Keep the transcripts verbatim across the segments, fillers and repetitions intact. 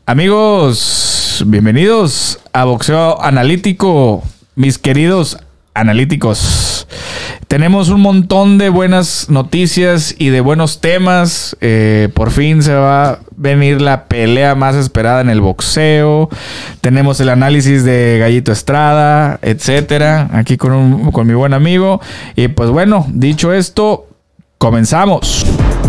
Amigos, bienvenidos a Boxeo Analítico, mis queridos analíticos. Tenemos un montón de buenas noticias y de buenos temas. Eh, por fin se va a venir la pelea más esperada en el boxeo. Tenemos el análisis de Gallito Estrada, etcétera. Aquí con, un, con mi buen amigo. Y pues bueno, dicho esto, comenzamos.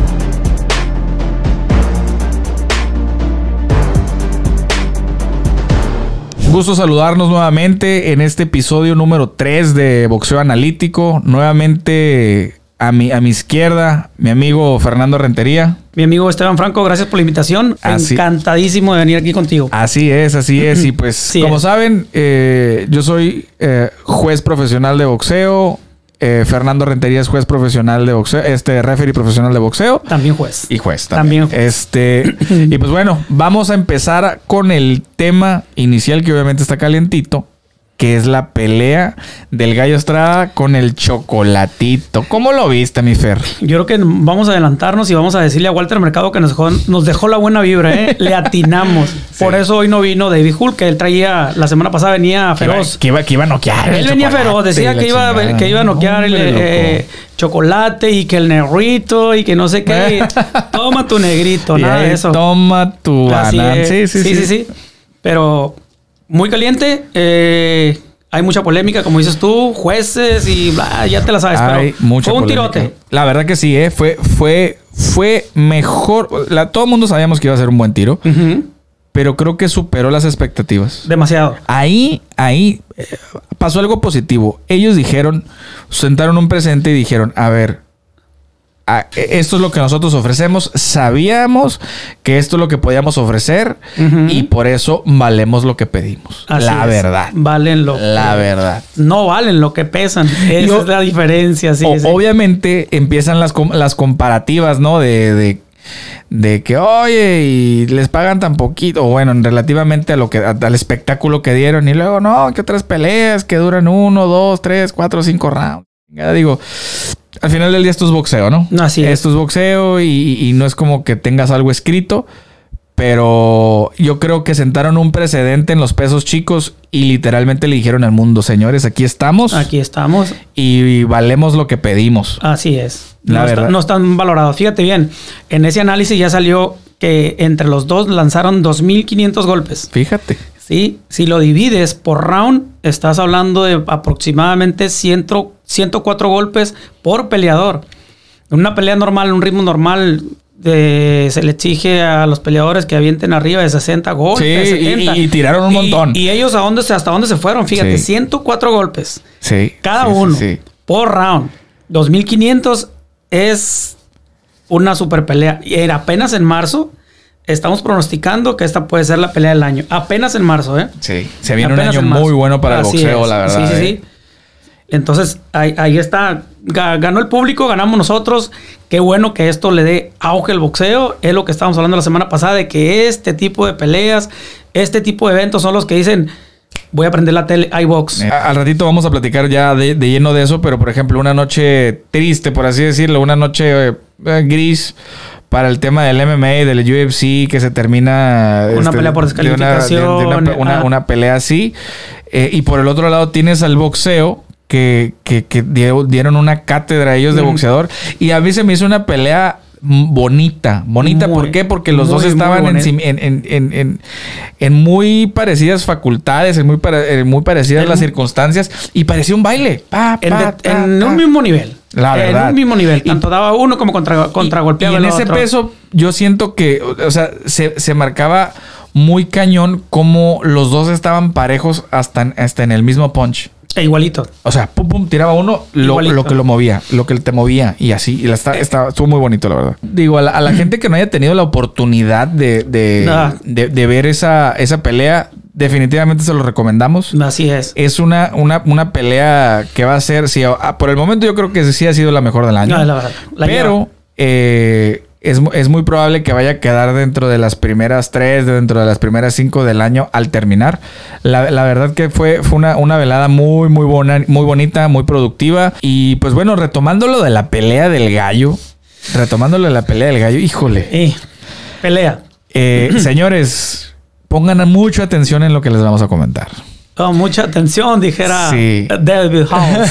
Gusto saludarnos nuevamente en este episodio número tres de Boxeo Analítico. Nuevamente a mi, a mi izquierda, mi amigo Fernando Rentería. Mi amigo Esteban Franco, gracias por la invitación. Así, Encantadísimo de venir aquí contigo. Así es, así es. Y pues, sí como es. saben, eh, yo soy eh, juez profesional de boxeo. Eh, Fernando Rentería es juez profesional de boxeo, este referee profesional de boxeo. También juez. Y juez también. también juez. Este, y pues bueno, vamos a empezar con el tema inicial que obviamente está calientito, que es la pelea del Gallo Estrada con el Chocolatito. ¿Cómo lo viste, mi Fer? Yo creo que vamos a adelantarnos y vamos a decirle a Walter Mercado que nos dejó, nos dejó la buena vibra, ¿eh? Le atinamos. Sí. Por eso hoy no vino David Hulk, que él traía, la semana pasada venía feroz. Que iba, que iba, que iba a noquear. Él venía feroz, decía que iba, que iba a noquear no, el eh, chocolate y que el negrito y que no sé qué. Toma tu negrito, nada de eso. Toma tu banana. Sí, sí, sí, sí, sí, sí. Pero muy caliente, eh, hay mucha polémica, como dices tú, jueces y bla, ya te la sabes, hay pero mucha fue un polémica. tirote. La verdad que sí, eh, fue, fue, fue mejor. La, todo el mundo sabíamos que iba a ser un buen tiro, uh-huh. pero creo que superó las expectativas. Demasiado. Ahí, ahí eh, pasó algo positivo. Ellos dijeron, sentaron un precedente y dijeron, a ver, Ah, esto es lo que nosotros ofrecemos. Sabíamos que esto es lo que podíamos ofrecer uh-huh. y por eso valemos lo que pedimos. Así la es. verdad. Valen lo La que... verdad. No valen lo que pesan. Esa Yo, es la diferencia. Sí, o, sí. Obviamente empiezan las, las comparativas, ¿no? De, de, de que, oye, y les pagan tan poquito. O bueno, relativamente a lo que, a, al espectáculo que dieron. Y luego, no, que otras peleas que duran uno, dos, tres, cuatro, cinco rounds. Ya digo... Al final del día esto es boxeo, ¿no? Así es. Esto es boxeo y, y no es como que tengas algo escrito. Pero yo creo que sentaron un precedente en los pesos chicos y literalmente le dijeron al mundo, señores, aquí estamos. Aquí estamos. Y valemos lo que pedimos. Así es. La no verdad. Está, no están valorados. Fíjate bien, en ese análisis ya salió que entre los dos lanzaron dos mil quinientos golpes. Fíjate. Sí, si lo divides por round, estás hablando de aproximadamente cien, ciento cuatro golpes por peleador. En una pelea normal, en un ritmo normal, de, se le exige a los peleadores que avienten arriba de sesenta golpes, sí, setenta. Y, y tiraron un y, montón. Y ellos a dónde, hasta dónde se fueron, fíjate, sí. ciento cuatro golpes. Sí. Cada sí, uno sí, sí. por round. dos mil quinientos es una super pelea. Y era apenas en marzo. Estamos pronosticando que esta puede ser la pelea del año. Apenas en marzo, ¿eh? Sí. Se viene un año muy bueno para Así el boxeo, es. la verdad. Sí, sí, eh. sí. Entonces, ahí, ahí está. Ganó el público, ganamos nosotros. Qué bueno que esto le dé auge al boxeo. Es lo que estábamos hablando la semana pasada, de que este tipo de peleas, este tipo de eventos son los que dicen... Voy a prender la tele, iBox. Eh, al ratito vamos a platicar ya de, de lleno de eso, pero por ejemplo, una noche triste, por así decirlo, una noche eh, gris para el tema del M M A, del U F C, que se termina... Una este, pelea por descalificación. De una, de, de una, una, una pelea así. Eh, y por el otro lado tienes al boxeo, que, que, que dieron una cátedra ellos de mm. boxeador. Y a mí se me hizo una pelea... bonita, bonita, muy, ¿por qué? Porque los muy, dos estaban en, en, en, en, en muy parecidas facultades, en muy, en muy parecidas en, las circunstancias, y parecía un baile. Pa, pa, en, de, pa, en pa. un mismo nivel. La verdad. En un mismo nivel. Tanto y, daba uno como contra, contra y, golpeaba y en el ese otro. peso, yo siento que, o sea, se, se marcaba muy cañón como los dos estaban parejos hasta, hasta en el mismo punch. E igualito. O sea, pum, pum, tiraba uno, lo, lo que lo movía, lo que te movía y así. Y la está, está, estuvo muy bonito, la verdad. Digo, a la, a la gente que no haya tenido la oportunidad de, de, nah. de, de ver esa, esa pelea, definitivamente se lo recomendamos. Así es. Es una, una, una pelea que va a ser, sí, por el momento yo creo que sí ha sido la mejor del año. No, la verdad. La pero eh, es, es muy probable que vaya a quedar dentro de las primeras tres, dentro de las primeras cinco del año al terminar. La, la verdad que fue, fue una, una velada muy, muy, bona, muy bonita, muy productiva. Y pues bueno, retomando lo de la pelea del gallo. Retomando lo de la pelea del gallo, híjole. Eh, pelea. Eh, señores, pongan mucha atención en lo que les vamos a comentar. Oh, mucha atención, dijera sí. David House.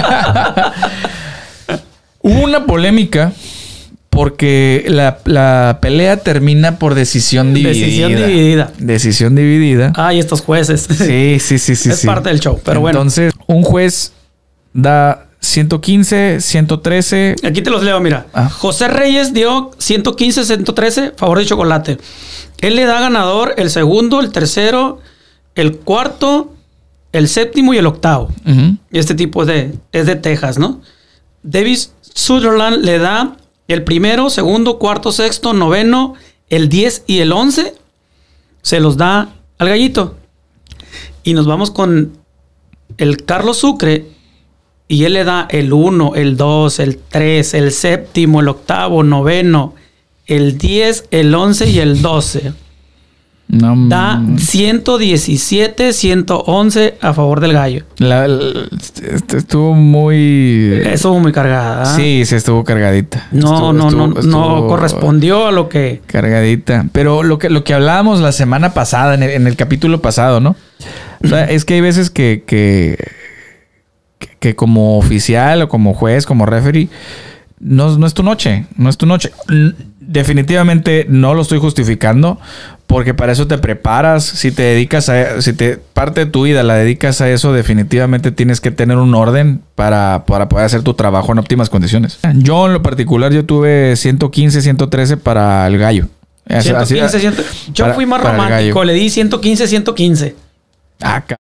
Hubo una polémica porque la, la pelea termina por decisión dividida. Decisión dividida. Decisión dividida. Ay, estos jueces. Sí, sí, sí, sí. Es sí. parte del show, pero bueno. Entonces, un juez da ciento quince, ciento trece. Aquí te los leo, mira. Ah. José Reyes dio ciento quince, ciento trece, favor de Chocolate. Él le da ganador el segundo, el tercero, el cuarto, el séptimo y el octavo. Uh-huh. Este tipo es de, es de Texas, ¿no? Davis Sutherland le da el primero, segundo, cuarto, sexto, noveno, el diez y el once. Se los da al gallito. Y nos vamos con el Carlos Sucre. Y él le da el uno, el dos, el tres, el séptimo, el octavo, noveno, el diez, el once y el doce. No, Da ciento diecisiete, ciento once a favor del gallo. La, la, estuvo muy... Estuvo muy cargada. ¿eh? Sí, se estuvo cargadita. No, estuvo, no, estuvo, no, estuvo no correspondió a lo que... Cargadita. Pero lo que, lo que hablábamos la semana pasada, en el, en el capítulo pasado, ¿no? O sea, es que hay veces que, que, que, que como oficial o como juez, como referee, no, no es tu noche. No es tu noche. Definitivamente no lo estoy justificando. Porque para eso te preparas. Si te dedicas a... Si te parte de tu vida la dedicas a eso, definitivamente tienes que tener un orden para, para poder hacer tu trabajo en óptimas condiciones. Yo, en lo particular, yo tuve ciento quince, ciento trece para el gallo. ciento quince, Así, cien... Yo para, fui más romántico. Le di ciento quince, ciento quince. Ah, cabrón.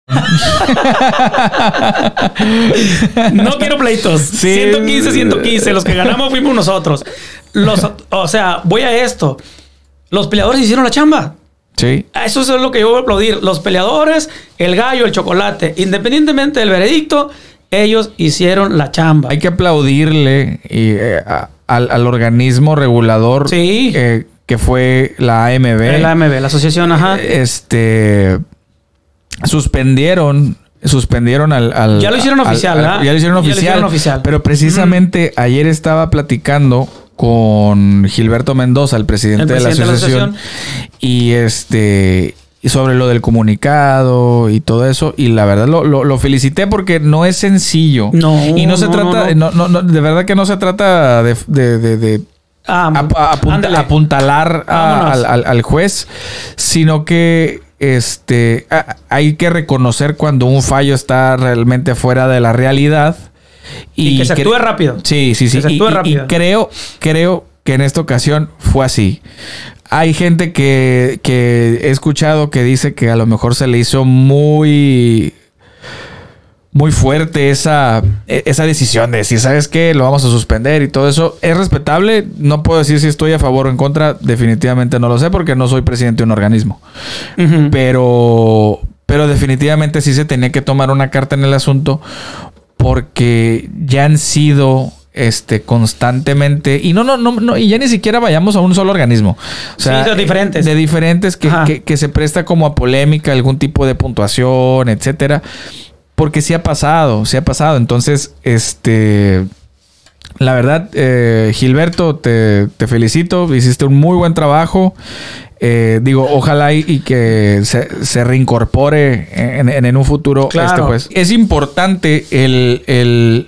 No quiero pleitos. Sí. ciento quince, ciento quince. Los que ganamos fuimos nosotros. Los, o sea, voy a esto. Los peleadores hicieron la chamba. Sí. Eso es lo que yo voy a aplaudir. Los peleadores, el gallo, el chocolate. Independientemente del veredicto, ellos hicieron la chamba. Hay que aplaudirle y, eh, a, al, al organismo regulador sí. eh, que fue la A M B. La A M B, la asociación, ajá. Este... Suspendieron... Suspendieron al... al ya lo hicieron al, oficial, al, ¿verdad? Ya lo hicieron ya oficial. Lo hicieron oficial. Pero precisamente mm. ayer estaba platicando con Gilberto Mendoza, el presidente, el presidente de la asociación, de la asociación. Y este... Y sobre lo del comunicado y todo eso. Y la verdad lo, lo, lo felicité porque no es sencillo. No. Y no se no, trata... No, no. No, no, de verdad que no se trata de... de, de, de ah, ap, apunta, apuntalar a, al, al, al juez. Sino que... Este, hay que reconocer cuando un fallo está realmente fuera de la realidad. Y, y que se actúe rápido. Sí, sí, sí. Que se actúe y, rápido. Y creo, creo que en esta ocasión fue así. Hay gente que, que he escuchado que dice que a lo mejor se le hizo muy... muy fuerte esa, esa decisión de decir, ¿sabes qué? Lo vamos a suspender y todo eso. Es respetable. No puedo decir si estoy a favor o en contra. Definitivamente no lo sé porque no soy presidente de un organismo. Uh-huh. Pero, pero definitivamente sí se tenía que tomar una carta en el asunto porque ya han sido... Este, constantemente. Y no, no, no, no, y ya ni siquiera vayamos a un solo organismo. O sea, sí, de diferentes. De diferentes que, que, que se presta como a polémica, algún tipo de puntuación, etcétera. Porque sí ha pasado, sí ha pasado. Entonces, este... La verdad, eh, Gilberto, te, te felicito. Hiciste un muy buen trabajo. Eh, digo, ojalá y, y que se, se reincorpore en, en, en un futuro claro. este juez. Es importante el... el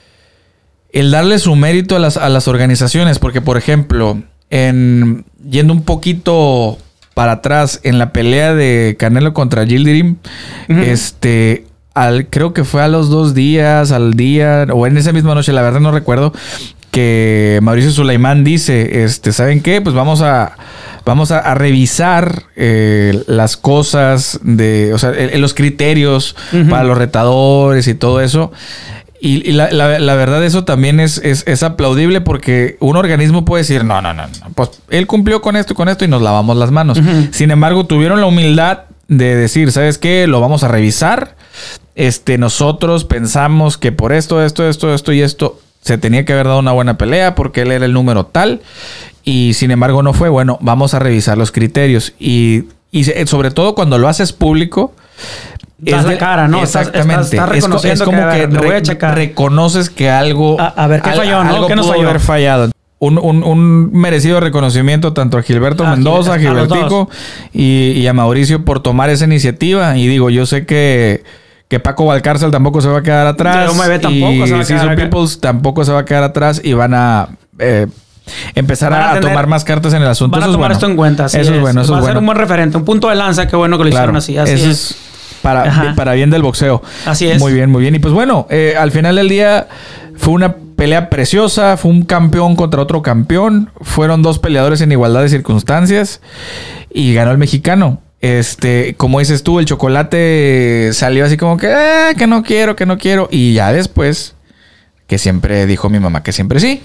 El darle su mérito a las, a las organizaciones. Porque, por ejemplo, en yendo un poquito para atrás en la pelea de Canelo contra Yildirim, uh-huh. este, al, creo que fue a los dos días, al día, o en esa misma noche, la verdad no recuerdo, que Mauricio Sulaimán dice, este, ¿saben qué? Pues vamos a, vamos a, a revisar eh, las cosas de, o sea, el, los criterios uh-huh. para los retadores y todo eso. Y, y la, la, la verdad eso también es, es, es aplaudible porque un organismo puede decir, no, no, no, no, pues él cumplió con esto y con esto y nos lavamos las manos. Uh-huh. Sin embargo, tuvieron la humildad de decir, ¿sabes qué? Lo vamos a revisar. Este, nosotros pensamos que por esto, esto, esto, esto y esto se tenía que haber dado una buena pelea porque él era el número tal. Y sin embargo no fue. Bueno, vamos a revisar los criterios. Y, y sobre todo cuando lo haces público... Das la cara, ¿no? Exactamente. Estás, estás reconociendo es como que, que, ver, que lo voy a checar. Reconoces que algo... A, a ver, ¿qué al, falló, no? Algo ¿Qué nos pudo falló? haber fallado. un, un, un merecido reconocimiento tanto a Gilberto A Mendoza, a Gil- a los Gilbertico y, y a Mauricio por tomar esa iniciativa. Y digo, yo sé que, que Paco Valcárcel tampoco se va a quedar atrás. Leo Mavé tampoco y se va a Siso quedar- Peoples tampoco se va a quedar atrás y van a eh, empezar Van a a, tener- tomar más cartas en el asunto. Van a Eso es tomar bueno. esto en cuenta. Así Eso es bueno, eso Va es a ser bueno. un buen referente, un punto de lanza. Qué bueno que lo hicieron así. Así eso es. es para, Ajá. para bien del boxeo. Así es. Muy bien, muy bien. Y pues bueno, eh, al final del día fue una pelea preciosa. Fue un campeón contra otro campeón. Fueron dos peleadores en igualdad de circunstancias. Y ganó el mexicano. Este, como dices tú, el Chocolate salió así como que, eh, que no quiero, que no quiero. Y ya después, que siempre dijo mi mamá que siempre sí.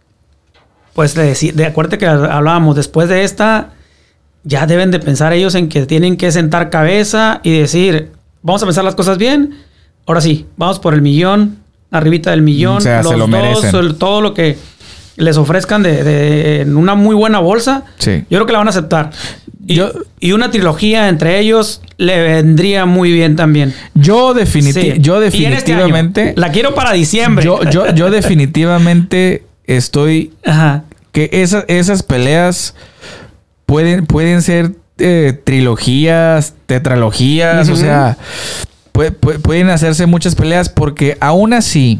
Pues de, deci- de acuerdo que hablábamos, después de esta, ya deben de pensar ellos en que tienen que sentar cabeza y decir, vamos a pensar las cosas bien. Ahora sí, vamos por el millón, arribita del millón. O sea, los se lo dos, merecen. el- todo lo que les ofrezcan de, de- en una muy buena bolsa, Sí. yo creo que la van a aceptar. Y, Yo- y una trilogía entre ellos le vendría muy bien también. Yo, definiti- Sí. yo Y en este año, definitivamente... la quiero para diciembre. Yo, yo, yo definitivamente estoy... Ajá. Que esa- esas peleas pueden, pueden ser eh, trilogías, tetralogías, Ujú. o sea, pue- pue- pueden hacerse muchas peleas porque aún así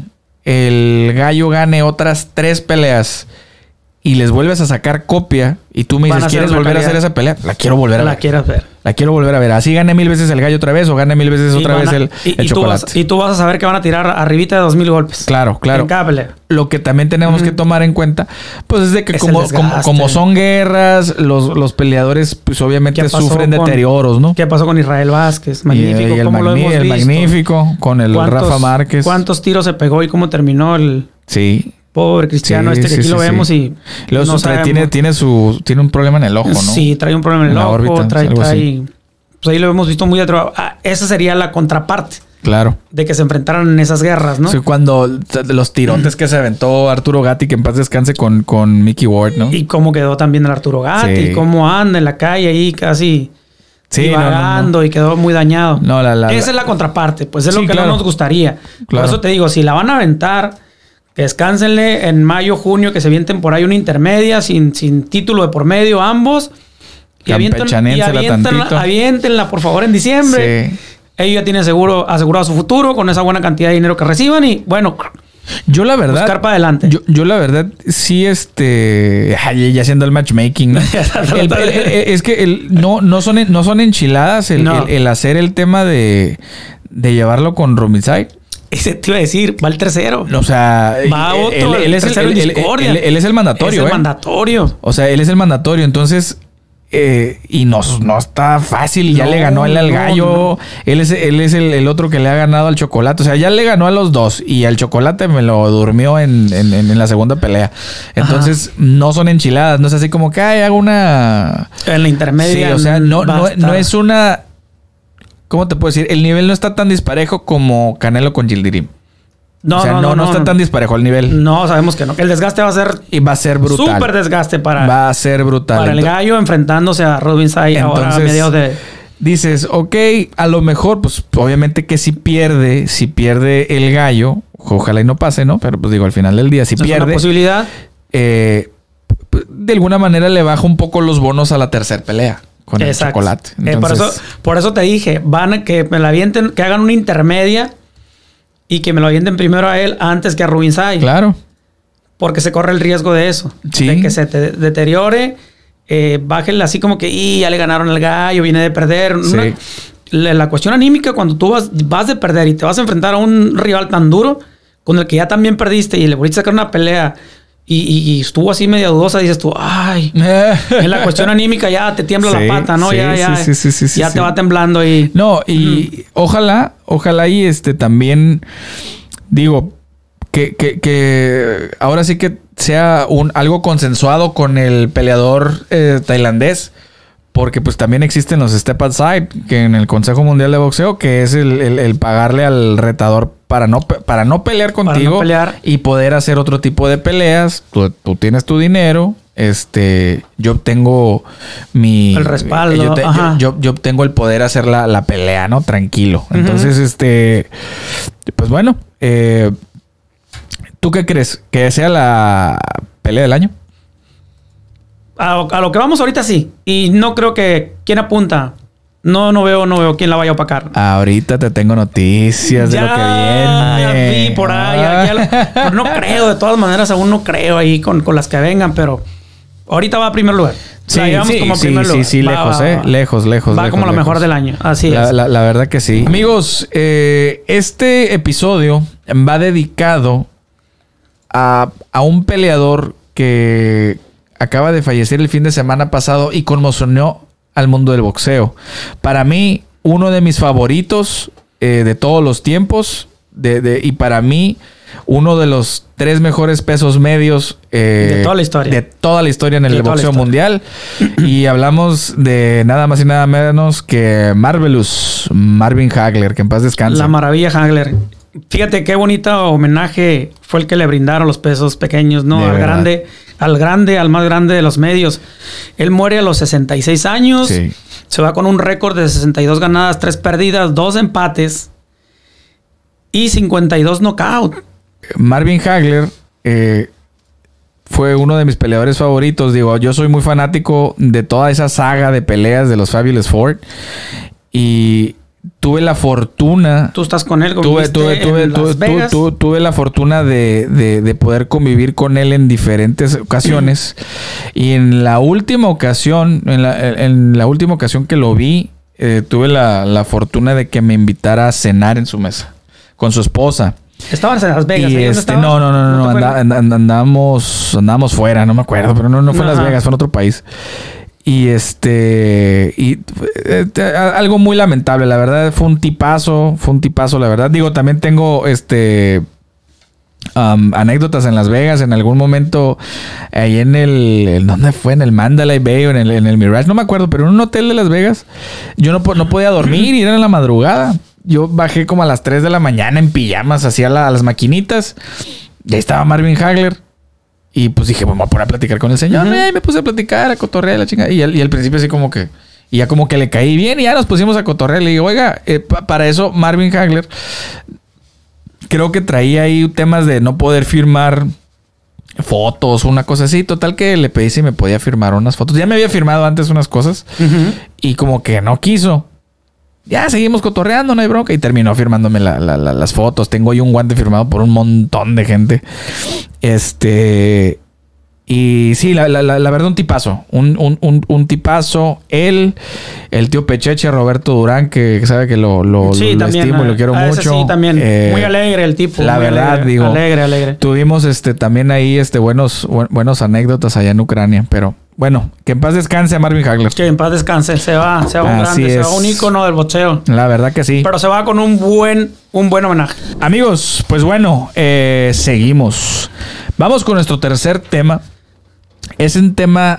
el gallo gane otras tres peleas y les vuelves a sacar copia y tú me Van dices, a ser ¿quieres una volver a calidad. hacer esa pelea? La quiero volver a La ver. quieras ver. La quiero volver a ver. Así gane mil veces el gallo otra vez o gane mil veces Y otra van vez a- el, y, el y tú chocolate. vas, y tú vas a saber que van a tirar arribita de dos mil golpes. Claro, claro. En cada pelea. Lo que también tenemos que tomar en cuenta, pues es de que Es como, el como, desgaste. como son guerras, los, los peleadores pues obviamente ¿Qué pasó sufren con- deterioros, ¿no? ¿Qué pasó con Israel Vázquez? Magnífico, y, y el, ¿cómo lo magni- hemos el visto? magnífico con el ¿Cuántos- Rafa Márquez. ¿Cuántos tiros se pegó y cómo terminó el Sí. pobre Cristiano Sí, este que sí, aquí sí, lo sí. vemos y Luego no su- trae- sabemos? tiene, tiene su tiene un problema en el ojo, ¿no? Sí, trae un problema en el En la ojo, órbita, trae, algo así. trae- pues ahí lo hemos visto muy atrás. Ah, esa sería la contraparte Claro. de que se enfrentaran en esas guerras, ¿no? Sí, cuando t- los tirotes que se aventó Arturo Gatti, que en paz descanse con, con Mickey Ward, ¿no? Y cómo quedó también el Arturo Gatti, Sí. y cómo anda en la calle ahí casi Sí, no, no, divagando no. y quedó muy dañado. No, la- la- Esa la- es la contraparte, pues es Sí, lo que claro. no nos gustaría. Por Claro. eso te digo, si la van a aventar, descánsenle en mayo, junio, que se vienten por ahí una intermedia sin, sin título de por medio ambos. Y avienten- y Campechanénsela aviéntenla, tantito. aviéntenla, por favor, en diciembre. Sí. Ellos ya tienen seguro, asegurado su futuro con esa buena cantidad de dinero que reciban y bueno, Yo la verdad... buscar para adelante. Yo, yo la verdad sí, este... ay, ya haciendo el matchmaking, ¿no? El- el- el- es que el- no, no, son, en- no son enchiladas el, No. el- el hacer el tema de, de llevarlo con Rumicide. Ese te iba a decir, va el tercero. O sea, Va él, otro, él- él el es el, tercero en él- él- discordia. él- él es el mandatorio, Es el ¿eh? mandatorio. O sea, él es el mandatorio. Entonces, eh, y no, no está fácil. Ya No, le ganó él al no, gallo. no. Él es, él es el, el otro que le ha ganado al chocolate. O sea, ya le ganó a los dos. Y al chocolate me lo durmió en, en, en- en la segunda pelea. Entonces, no son enchiladas. No es así como que ay, hago una. En la intermedia. Sí, o sea, no, va a no, no estar- es una. ¿Cómo te puedo decir? El nivel no está tan disparejo como Canelo con Gildirim. No, o sea, no, no, está tan disparejo el nivel. No, sabemos que no. El desgaste va a ser Y va a ser brutal. súper desgaste para, Va a ser brutal. para el Ento- gallo enfrentándose a Robin Sai ahora a Entonces- mediados de... Dices, ok, a lo mejor, pues obviamente que si pierde, si pierde el gallo, ojalá y no pase, ¿no? Pero pues digo, al final del día, si Es una pierde, posibilidad. eh, p- de alguna manera le baja un poco los bonos a la tercera pelea con el Exacto. chocolate. Eh, por, eso, Entonces, por eso te dije, van a que me la avienten, que hagan una intermedia y que me lo avienten primero a él antes que a Rubin Sai. claro. Porque se corre el riesgo de eso. Sí. De que se te deteriore, eh, bájenle así como que, y ya le ganaron al gallo, viene de perder. Sí. Una- la, la cuestión anímica, cuando tú vas, vas de perder y te vas a enfrentar a un rival tan duro, con el que ya también perdiste y le volviste a sacar una pelea y, y- y estuvo así media dudosa, dices tú, ay, en la cuestión anímica ya te tiembla Sí, la pata, ¿no? sí, ya, ya, sí, sí, sí, sí, ya sí. te va temblando y... No, y ojalá, ojalá y este también, digo, que, que, que ahora sí que sea un algo consensuado con el peleador eh, tailandés. Porque pues también existen los step aside que en el Consejo Mundial de Boxeo, que es el, el- el pagarle al retador para no, pe- para no pelear Para no contigo pelear. y poder hacer otro tipo de peleas. Tú, tú tienes tu dinero, este, yo obtengo mi... El respaldo, Yo, te- yo- ajá. yo- yo obtengo el poder hacer la, la pelea, ¿no? Tranquilo. Entonces, este, pues bueno, eh, ¿tú qué crees? ¿Que sea la pelea del año? A, a lo que vamos ahorita sí. Y no creo que... ¿Quién apunta? No, no veo, no veo quién la vaya a opacar. Ahorita te tengo noticias ya de lo que viene. Vi por ahí. Ya, ya, pero no creo, de todas maneras, aún no creo ahí con, con las que vengan, pero ahorita va a primer lugar. Sí, la sí, como sí, primer sí, lugar. sí, va, lejos, va, eh. Va. Lejos, lejos. Va lejos, como la lejos. mejor del año. Así la, es. La, la verdad que sí. Amigos, eh, este episodio va dedicado a, a un peleador que acaba de fallecer el fin de semana pasado y conmocionó al mundo del boxeo. Para mí, uno de mis favoritos eh, de todos los tiempos. De, de, y para mí, uno de los tres mejores pesos medios eh, de toda la historia. De toda la historia en el de boxeo mundial. Y hablamos de nada más y nada menos que Marvelous Marvin Hagler, que en paz descanse. La maravilla Hagler. Fíjate qué bonito homenaje fue el que le brindaron los pesos pequeños, ¿no? De al verdad. grande, al grande, al más grande de los medios. Él muere a los sesenta y seis años. Sí. Se va con un récord de sesenta y dos ganadas, tres perdidas, dos empates y cincuenta y dos knockout. Marvin Hagler eh, fue uno de mis peleadores favoritos. Digo, yo soy muy fanático de toda esa saga de peleas de los Fabulous Four. Y tuve la fortuna... Tú estás con él. Tuve, tuve, tuve, en tuve, Las Vegas. tuve, tuve la fortuna de, de, de poder convivir con él en diferentes ocasiones. Y en la última ocasión, en la, en la última ocasión que lo vi, eh, tuve la, la fortuna de que me invitara a cenar en su mesa con su esposa. Estaban en Las Vegas. Y ¿eh? ¿Dónde este, estabas? no, no, no, no, te anda- fue? and- andábamos, andábamos fuera, no me acuerdo, pero no, no fue en Las Ajá. Vegas, fue en otro país. Y este, y eh, eh, algo muy lamentable, la verdad, fue un tipazo, fue un tipazo, la verdad. Digo, también tengo este um, anécdotas en Las Vegas, en algún momento, ahí en el, ¿en ¿dónde fue? En el Mandalay Bay o en el, en el Mirage, no me acuerdo, pero en un hotel de Las Vegas, yo no, po- no podía dormir y era en la madrugada. Yo bajé como a las tres de la mañana en pijamas, hacía la, las maquinitas. Y ahí estaba Marvin Hagler. Y pues dije, vamos a poner a platicar con el señor. Ujú. Eh, me puse a platicar, a cotorrear, la chingada. Y, al- y al principio así como que... Y ya como que le caí bien y ya nos pusimos a cotorrear. Le digo, oiga, eh, pa- para eso Marvin Hagler... Creo que traía ahí temas de no poder firmar fotos, una cosa así. Total que le pedí si me podía firmar unas fotos. Ya me había firmado antes unas cosas. Ujú. Y como que no quiso. Ya seguimos cotorreando, no hay bronca. Y terminó firmándome la- la- la- las fotos. Tengo ahí un guante firmado por un montón de gente. Este... Y sí, la, la, la, la verdad, un tipazo. Un, un, un, un tipazo. Él, el tío Pecheche, Roberto Durán, que sabe que lo, lo, Sí, lo también. estimo y a- lo quiero a ese mucho. Sí, también. Eh, muy alegre el tipo. la muy verdad, alegre, digo, Alegre, alegre. Tuvimos este también ahí este buenos, bu- buenos anécdotas allá en Ucrania. Pero bueno, que en paz descanse Marvin Hagler. Que en paz descanse. Se va. Se va un Así grande. Se es. va un ícono del boxeo. La verdad que sí. Pero se va con un buen, un buen homenaje. Amigos, pues bueno, eh, seguimos. Vamos con nuestro tercer tema. Es un tema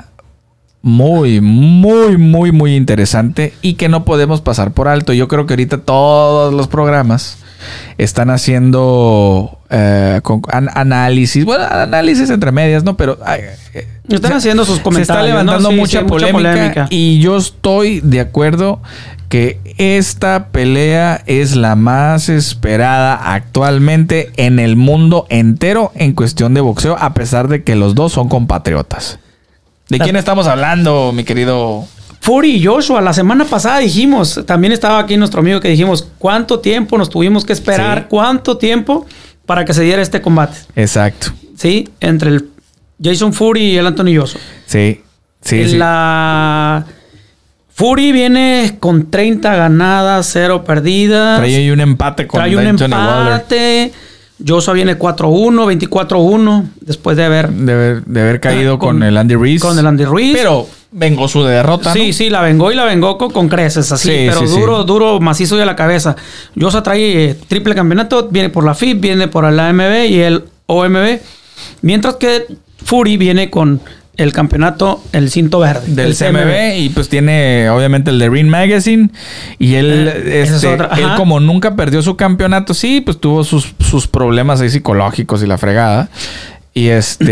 muy, muy, muy, muy interesante y que no podemos pasar por alto. Yo creo que ahorita todos los programas están haciendo eh, con, an- análisis, bueno, análisis entre medias, ¿no? Pero ay, eh, Están se- haciendo sus se comentarios. está levantando ¿no? Sí, mucha, sí, polémica, y yo estoy de acuerdo que esta pelea es la más esperada actualmente en el mundo entero en cuestión de boxeo, a pesar de que los dos son compatriotas. ¿De La- quién estamos hablando, mi querido? Fury y Joshua, la semana pasada dijimos, también estaba aquí nuestro amigo que dijimos, ¿cuánto tiempo nos tuvimos que esperar? Sí. ¿Cuánto tiempo para que se diera este combate? Exacto. ¿Sí? Entre el Jason Fury y el Anthony Joshua. Sí, sí, En sí. La Fury viene con treinta ganadas, cero perdidas. Trae ahí un empate con Trae un Anthony Wilder. empate. Joshua viene cuatro uno, veinticuatro uno, después de haber... De haber, de haber caído con, Con- el Andy Ruiz. con el Andy Ruiz. Pero vengó su derrota, Sí, ¿no? sí, la vengó y la vengó con, con creces, así, Sí, pero sí, sí. duro, duro, macizo de la cabeza. Joshua trae eh, triple campeonato, viene por la F I B, viene por el A M B y el O M B, mientras que Fury viene con el campeonato, el cinto verde. Del el C M B y pues tiene obviamente el de Ring Magazine y él, Eh, esa es este, otra, él ajá. como nunca perdió su campeonato, sí, pues tuvo sus, sus problemas ahí psicológicos y la fregada y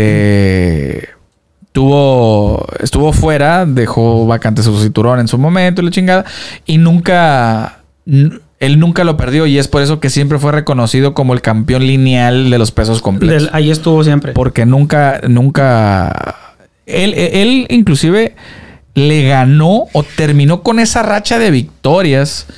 este tuvo estuvo fuera, dejó vacante su cinturón en su momento y la chingada y nunca n- él nunca lo perdió y es por eso que siempre fue reconocido como el campeón lineal de los pesos completos. Del- ahí estuvo siempre. Porque nunca, nunca Él, él inclusive le ganó o terminó con esa racha de victorias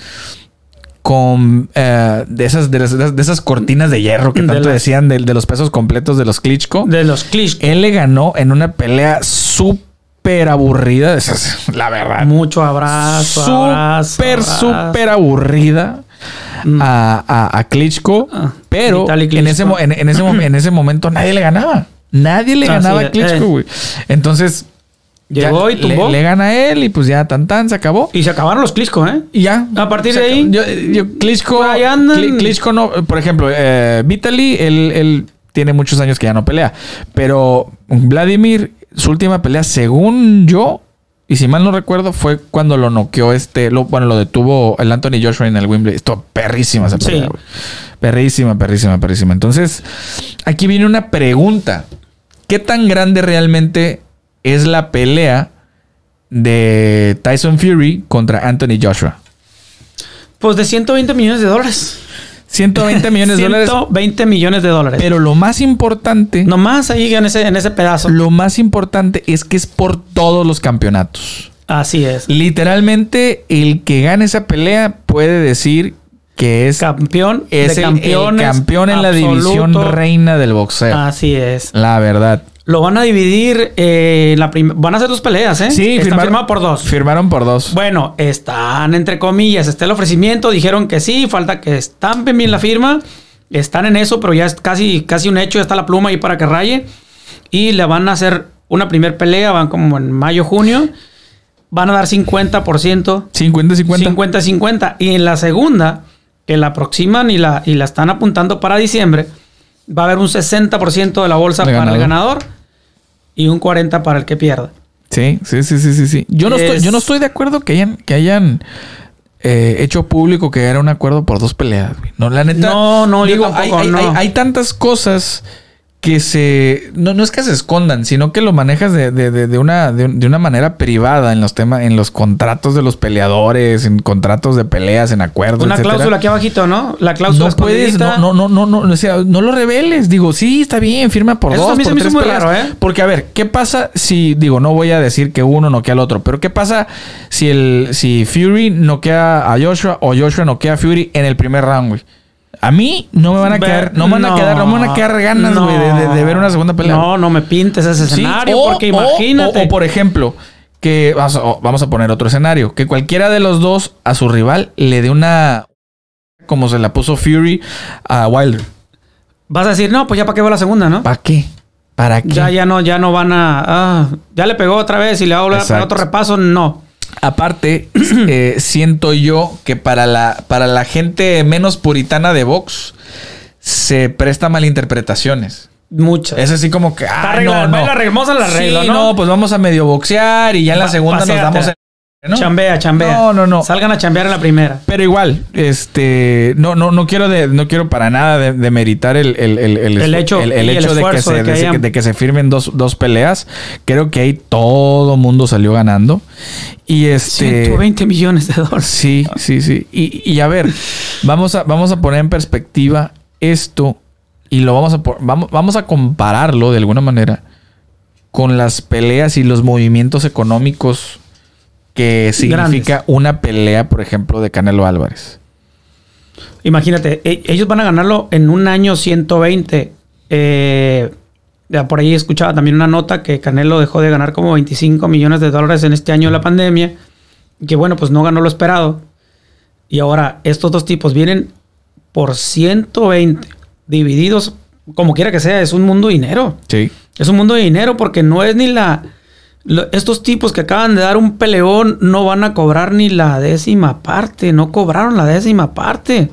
con uh, de, esas, de, las, de esas cortinas de hierro que de tanto las... decían de, de los pesos completos de los Klitschko. De los Klitschko. Él le ganó en una pelea súper aburrida. Esa es la verdad. Mucho abrazo. Súper, súper aburrida. Mm. A, a, a Klitschko. Ah, pero Klitschko. En, ese, en, en, ese, en ese momento nadie le ganaba. Nadie le ganaba a Klitschko, güey. Eh. Entonces... Llegó y tumbó. Le, le gana a él y pues ya tan tan se acabó. Y se acabaron los Klitschko, ¿eh? Y ya. A partir de ahí. Yo, yo, Klitschko. Klitschko no. Por ejemplo, eh, Vitaly, él, él tiene muchos años que ya no pelea. Pero Vladimir, su última pelea, según yo, y si mal no recuerdo, fue cuando lo noqueó este. Lo, bueno, lo detuvo el Anthony Joshua en el Wimbledon. Esto perrísima esa pelea, güey. Sí. Perrísima, perrísima, perrísima. Entonces, aquí viene una pregunta. ¿Qué tan grande realmente es la pelea de Tyson Fury contra Anthony Joshua? Pues de ciento veinte millones de dólares. ciento veinte millones de dólares. ciento veinte millones de dólares. Pero lo más importante... Nomás ahí en ese, en ese pedazo. Lo más importante es que es por todos los campeonatos. Así es. Literalmente, el que gane esa pelea puede decir que es... Campeón es de el, campeones. El campeón en absoluto. La división reina del boxeo. Así es. La verdad. Lo van a dividir eh, la prim- van a hacer dos peleas, ¿eh? Sí, Está firmaron, firmado por dos. Firmaron por dos. Bueno, están entre comillas, está el ofrecimiento, dijeron que sí, falta que estampen bien la firma. Están en eso, pero ya es casi, casi un hecho, ya está la pluma ahí para que raye. Y le van a hacer una primer pelea, van como en mayo, junio. Van a dar cincuenta por ciento. cincuenta cincuenta. cincuenta cincuenta. Y en la segunda, que la aproximan y la, y la están apuntando para diciembre, va a haber un sesenta por ciento de la bolsa el para ganador. el ganador. Y un cuarenta para el que pierda. Sí, sí, sí, sí, sí. sí. Yo, no es... estoy, yo no estoy de acuerdo que hayan, que hayan eh, hecho público que era un acuerdo por dos peleas. No, la neta. No, no, digo, yo tampoco, hay, hay, no. hay, hay tantas cosas que se... No, no es que se escondan, sino que lo manejas de, de, de, de, una, de, de una manera privada en los temas, en los contratos de los peleadores, en contratos de peleas, en acuerdos, una etcétera. Cláusula aquí abajito, ¿no? La cláusula no puedes, no, no, no, no, no, o sea, no lo reveles. Digo, sí, está bien, firma por Eso dos, también por se me tres hizo muy peleas. raro, ¿eh? Porque, a ver, ¿qué pasa si, digo, no voy a decir que uno noquea al otro, pero qué pasa si el, si Fury noquea a Joshua o Joshua noquea a Fury en el primer round, güey? A mí no me van a quedar, no me van a no, quedar, no me van a quedar ganas, güey, no, de, de, de ver una segunda pelea. No, no me pintes ese escenario, ¿Sí? o, porque o, imagínate. O, o, por ejemplo, que vamos a, vamos a poner otro escenario, que cualquiera de los dos a su rival le dé una, como se la puso Fury a Wilder. Vas a decir, no, pues ya para qué va la segunda, ¿no? ¿Para qué? ¿Para qué? Ya, ya no, ya no van a, ah, ya le pegó otra vez y le va a volver a pegar otro repaso, no. Aparte, eh, siento yo que para la, para la gente menos puritana de box se presta malinterpretaciones. Muchas. Es así como que, ah, arregla, no, no. la hermosa la regla, sí, ¿no? no, pues vamos a medio boxear y ya en la Va, segunda paseate. nos damos el... ¿no? Chambea, chambea. No, no, no. Salgan a chambear en la primera. Pero igual, este, no, no, no quiero de, no quiero para nada de, de meritar el, el, el, el, el hecho, el, el el hecho de, que se, de, que de, hayan... de que se firmen dos, dos peleas. Creo que ahí todo mundo salió ganando. Y este. ciento veinte millones de dólares. Sí, sí, sí. Y, y a ver, vamos a, vamos a poner en perspectiva esto y lo vamos a vamos, vamos a compararlo de alguna manera con las peleas y los movimientos económicos que significa grandes. Una pelea, por ejemplo, de Canelo Álvarez. Imagínate, ellos van a ganarlo en un año ciento veinte. Eh, ya por ahí escuchaba también una nota que Canelo dejó de ganar como veinticinco millones de dólares en este año de la pandemia. Que bueno, pues no ganó lo esperado. Y ahora estos dos tipos vienen por ciento veinte divididos, como quiera que sea, es un mundo de dinero. Sí. Es un mundo de dinero porque no es ni la... Estos tipos que acaban de dar un peleón no van a cobrar ni la décima parte. No cobraron la décima parte.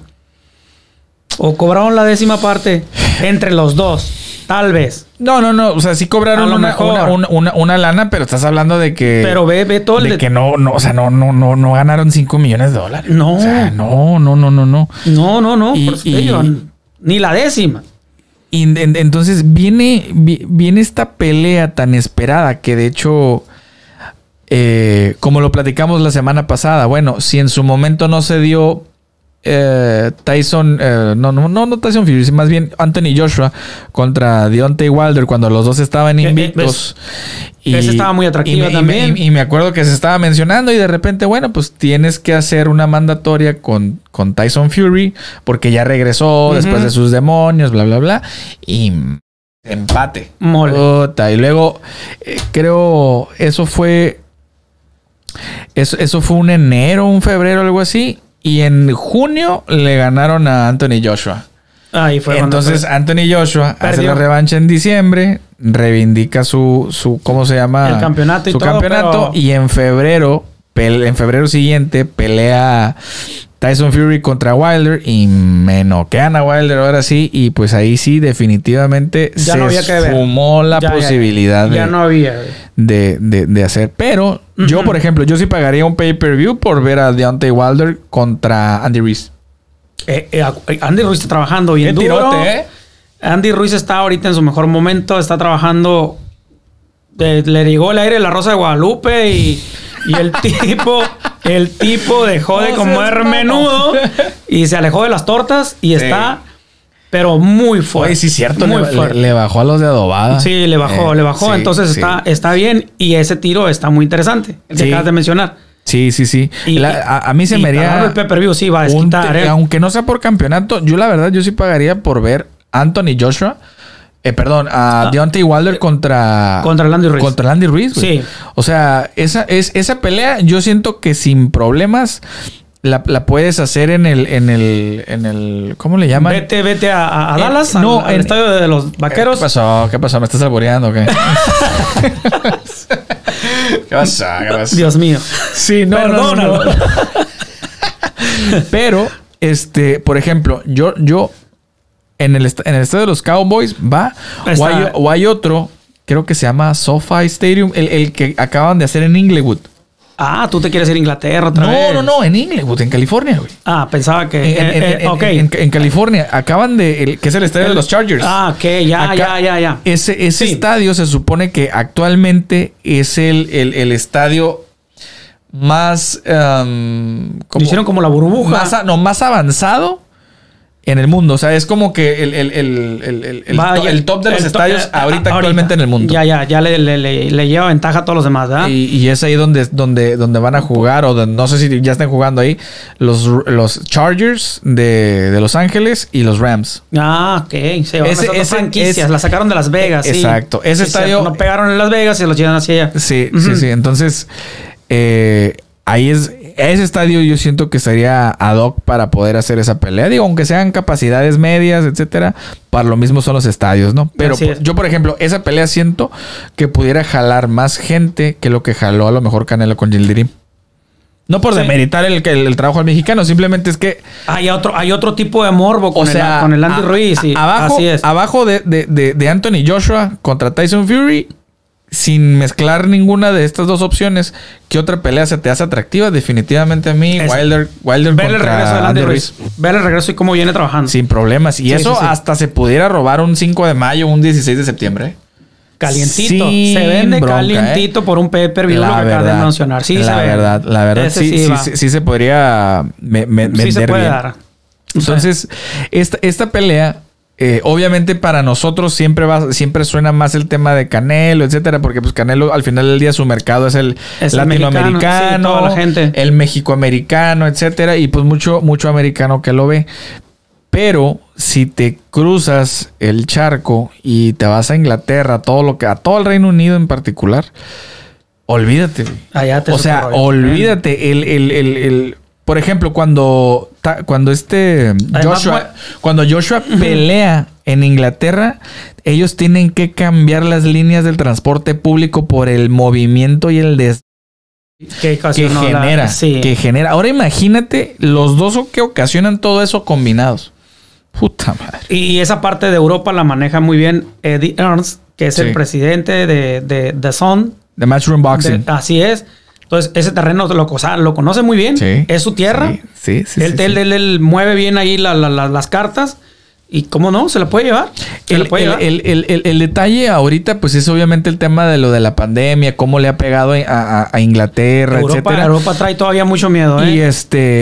O cobraron la décima parte entre los dos. Tal vez. No, no, no. O sea, sí cobraron una, una, una, una, una lana, pero estás hablando de que... Pero ve, ve todo el... De, de que no, no, o sea, no, no, no, no ganaron cinco millones de dólares. No. O sea, no, no, no, no, no. No, no, no. Y, por eso te digo, ni la décima. Y entonces viene, viene esta pelea tan esperada que de hecho, eh, como lo platicamos la semana pasada, bueno, si en su momento no se dio eh, Tyson, eh, no, no, no, no Tyson Fury, más bien Anthony Joshua contra Deontay Wilder cuando los dos estaban invictos. Y, ese estaba muy atractivo y, también. Y me, y, y me acuerdo que se estaba mencionando y de repente, bueno, pues tienes que hacer una mandatoria con, con Tyson Fury porque ya regresó uh-huh. después de sus demonios, bla, bla, bla. Y empate. Mole. Puta. Y luego, eh, creo, eso fue... Eso, eso fue un enero, un febrero, algo así. Y en junio le ganaron a Anthony Joshua. Ahí fue. Entonces fue. Anthony Joshua Perdió. hace la revancha en diciembre, reivindica su, su ¿cómo se llama? El campeonato y su todo, campeonato. Pero... Y en febrero, pele, en febrero siguiente, pelea Tyson Fury contra Wilder y me noquean a Wilder ahora sí. Y pues ahí sí, definitivamente ya se no había que esfumó ver. la ya, posibilidad ya, ya. de, ya no había. De, de, de hacer. Pero uh-huh. yo, por ejemplo, yo sí pagaría un pay-per-view por ver a Deontay Wilder contra Andy Ruiz. Eh, eh, Andy Ruiz está trabajando bien duro. Tirote, ¿eh? Andy Ruiz está ahorita en su mejor momento. Está trabajando... De, le llegó el aire la Rosa de Guadalupe y, y el tipo... el tipo dejó de comer menudo y se alejó de las tortas y sí. está... Pero muy fuerte. Oye, sí, cierto. Muy le, fuerte. Le, le bajó a los de adobada. Sí, le bajó, eh, le bajó. Sí, Entonces sí. está, está bien. Y ese tiro está muy interesante. El que sí. acabas de mencionar. Sí, sí, sí. Y, la, a, a mí se me haría... el pay-per-view sí va a desquitar. Un, ¿eh? Aunque no sea por campeonato, yo la verdad, yo sí pagaría por ver Anthony Joshua... Eh, perdón, a ah, Deontay Wilder contra... Contra Andy Ruiz. Contra Andy Ruiz, güey. Sí. O sea, esa, es, esa pelea yo siento que sin problemas... La, la puedes hacer en el, en el, en el, ¿cómo le llaman? Vete, vete a, a, a Dallas, eh, no, al, al en, estadio de los Vaqueros. ¿Qué pasó? ¿Qué pasó? ¿Me estás alboreando o qué? ¿Qué pasó? ¿Qué pasó? Dios mío. Sí, no, Perdónalo. no, no, no. Pero, este, por ejemplo, yo, yo, en el, en el estadio de los Cowboys, va, o hay, o hay otro, creo que se llama SoFi Stadium, el, el que acaban de hacer en Inglewood. Ah, tú te quieres ir a Inglaterra otra no, vez. No, no, no, en Inglewood, en California, güey. Ah, pensaba que... En, eh, en, eh, en, okay. en, en, en California. Acaban de... El, que es el estadio el, de los Chargers. Ah, ok. Ya, Acá, ya, ya, ya. Ese, ese sí. estadio se supone que actualmente es el, el, el estadio más... Um, como, hicieron como la burbuja. Más, no, más avanzado en el mundo. O sea, es como que el, el, el, el, el, el, Vaya, to, el top de los el estadios top, ahorita, ahorita actualmente en el mundo. Ya, ya, ya le, le, le, le lleva ventaja a todos los demás, ¿verdad? Y, y es ahí donde, donde, donde van a jugar, o de, no sé si ya están jugando ahí, los, los Chargers de, de Los Ángeles y los Rams. Ah, ok. Se van ese, ese, franquicias. Es, la sacaron de Las Vegas. Exacto. Sí. Ese sí, estadio... No pegaron en Las Vegas y se los llevan hacia allá. Sí, uh-huh. sí, sí. Entonces, eh, ahí es... Ese estadio yo siento que sería ad hoc para poder hacer esa pelea. Digo, aunque sean capacidades medias, etcétera, para lo mismo son los estadios, ¿no? Pero yo, por ejemplo, esa pelea siento que pudiera jalar más gente que lo que jaló a lo mejor Canelo con Yildirim. No por sí. demeritar el, el, el trabajo al mexicano, simplemente es que... Hay otro, hay otro tipo de morbo con, o sea, el, con el Andy a, Ruiz. Y abajo así es. abajo de, de, de, de Anthony Joshua contra Tyson Fury... Sin mezclar ninguna de estas dos opciones, ¿qué otra pelea se te hace atractiva? Definitivamente a mí, es, Wilder, Wilder contra el regreso de Andy Ruiz. Ver el regreso y cómo viene trabajando. Sin problemas. Y sí, eso sí, sí. hasta se pudiera robar un cinco de mayo, un dieciséis de septiembre. Calientito. Sin se vende bronca, calientito eh. por un pay-per-view, lo que acabas de mencionar. Sí, la se verdad, ve. la verdad, sí, sí, sí, sí, sí se podría me, me, sí vender se puede bien. dar. Entonces, esta, esta pelea... Eh, obviamente para nosotros siempre va, siempre suena más el tema de Canelo, etcétera, porque pues Canelo al final del día su mercado es el es latinoamericano, el, sí, toda la gente. el mexicoamericano, etcétera, y pues mucho, mucho americano que lo ve. Pero si te cruzas el charco y te vas a Inglaterra, todo lo que, a todo el Reino Unido en particular, olvídate. Allá te o sea, rollo. olvídate el, el, el, el por ejemplo, cuando, cuando este Joshua, Además, cuando Joshua uh-huh. pelea en Inglaterra, ellos tienen que cambiar las líneas del transporte público por el movimiento y el des que, que no genera, la, sí. que genera. Ahora imagínate los dos que ocasionan todo eso combinados. Puta madre. Y esa parte de Europa la maneja muy bien Eddie Ernst, que es sí. el presidente de, de, de Zone. De Matchroom Boxing. De, así es. Entonces, ese terreno lo, lo conoce muy bien. Sí. Es su tierra. Sí, sí, sí. Él, sí, él, sí. él, él mueve bien ahí la, la, la, las cartas. Y cómo no, se la puede llevar. Se el, la puede el, llevar. El, el, el, el detalle ahorita, pues es obviamente el tema de lo de la pandemia, cómo le ha pegado a, a, a Inglaterra, Europa, etcétera. Europa trae todavía mucho miedo, ¿eh? Y este...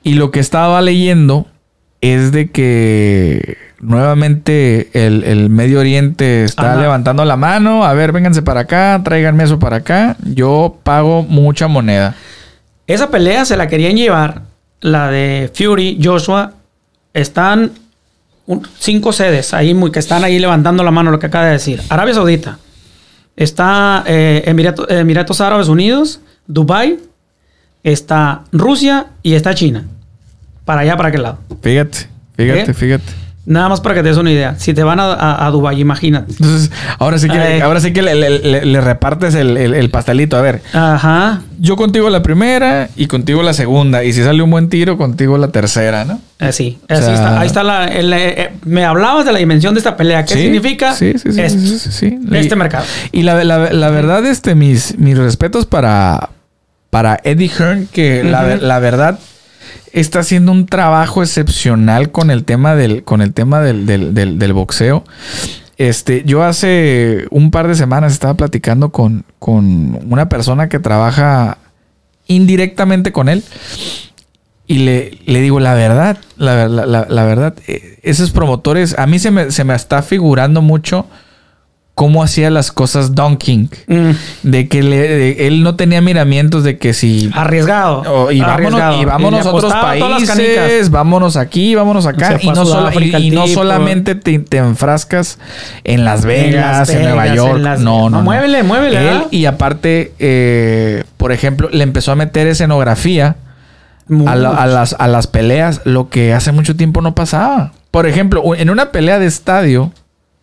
Y lo que estaba leyendo es de que nuevamente el, el Medio Oriente está Ajá. levantando la mano. A ver, vénganse para acá, tráiganme eso para acá. Yo pago mucha moneda. Esa pelea se la querían llevar, la de Fury, Joshua. Están un, cinco sedes ahí muy, que están ahí levantando la mano, lo que acaba de decir. Arabia Saudita. Está eh, Emirato, Emiratos Árabes Unidos, Dubái. Está Rusia y está China. Para allá, para aquel lado. Fíjate, fíjate, ¿Eh? fíjate. Nada más para que te des una idea. Si te van a, a, a Dubái, imagínate. Entonces, ahora sí que, eh. ahora sí que le, le, le, le repartes el, el, el pastelito. A ver. Ajá. Yo contigo la primera y contigo la segunda. Y si sale un buen tiro, contigo la tercera, ¿no? Eh, sí. O Así sea... está. Ahí está la... El, eh, me hablabas de la dimensión de esta pelea. ¿Qué sí, significa? Sí, sí, sí. Esto, sí, sí, sí. Este y, mercado. Y la, la, la verdad, este, mis, mis respetos para, para Eddie Hearn, que uh-huh. la, la verdad... está haciendo un trabajo excepcional con el tema del, con el tema del, del, del, del boxeo. Este, yo hace un par de semanas estaba platicando con, con una persona que trabaja indirectamente con él. Y le, le digo, la verdad, la, la, la, la verdad, esos promotores, a mí se me, se me está figurando mucho cómo hacía las cosas Don King. Mm. De que le, de, él no tenía miramientos de que si... Arriesgado. Oh, y, arriesgado. Vámonos, y vámonos a otros países. Vámonos aquí, vámonos acá. Y no, sola, y, y no solamente te, te enfrascas en Las Vegas, en, Las Vegas, en Nueva York. En las, no, no, no. Muévele, muévele. Él, y aparte, eh, por ejemplo, le empezó a meter escenografía a, la, a, las, a las peleas, lo que hace mucho tiempo no pasaba. Por ejemplo, en una pelea de estadio...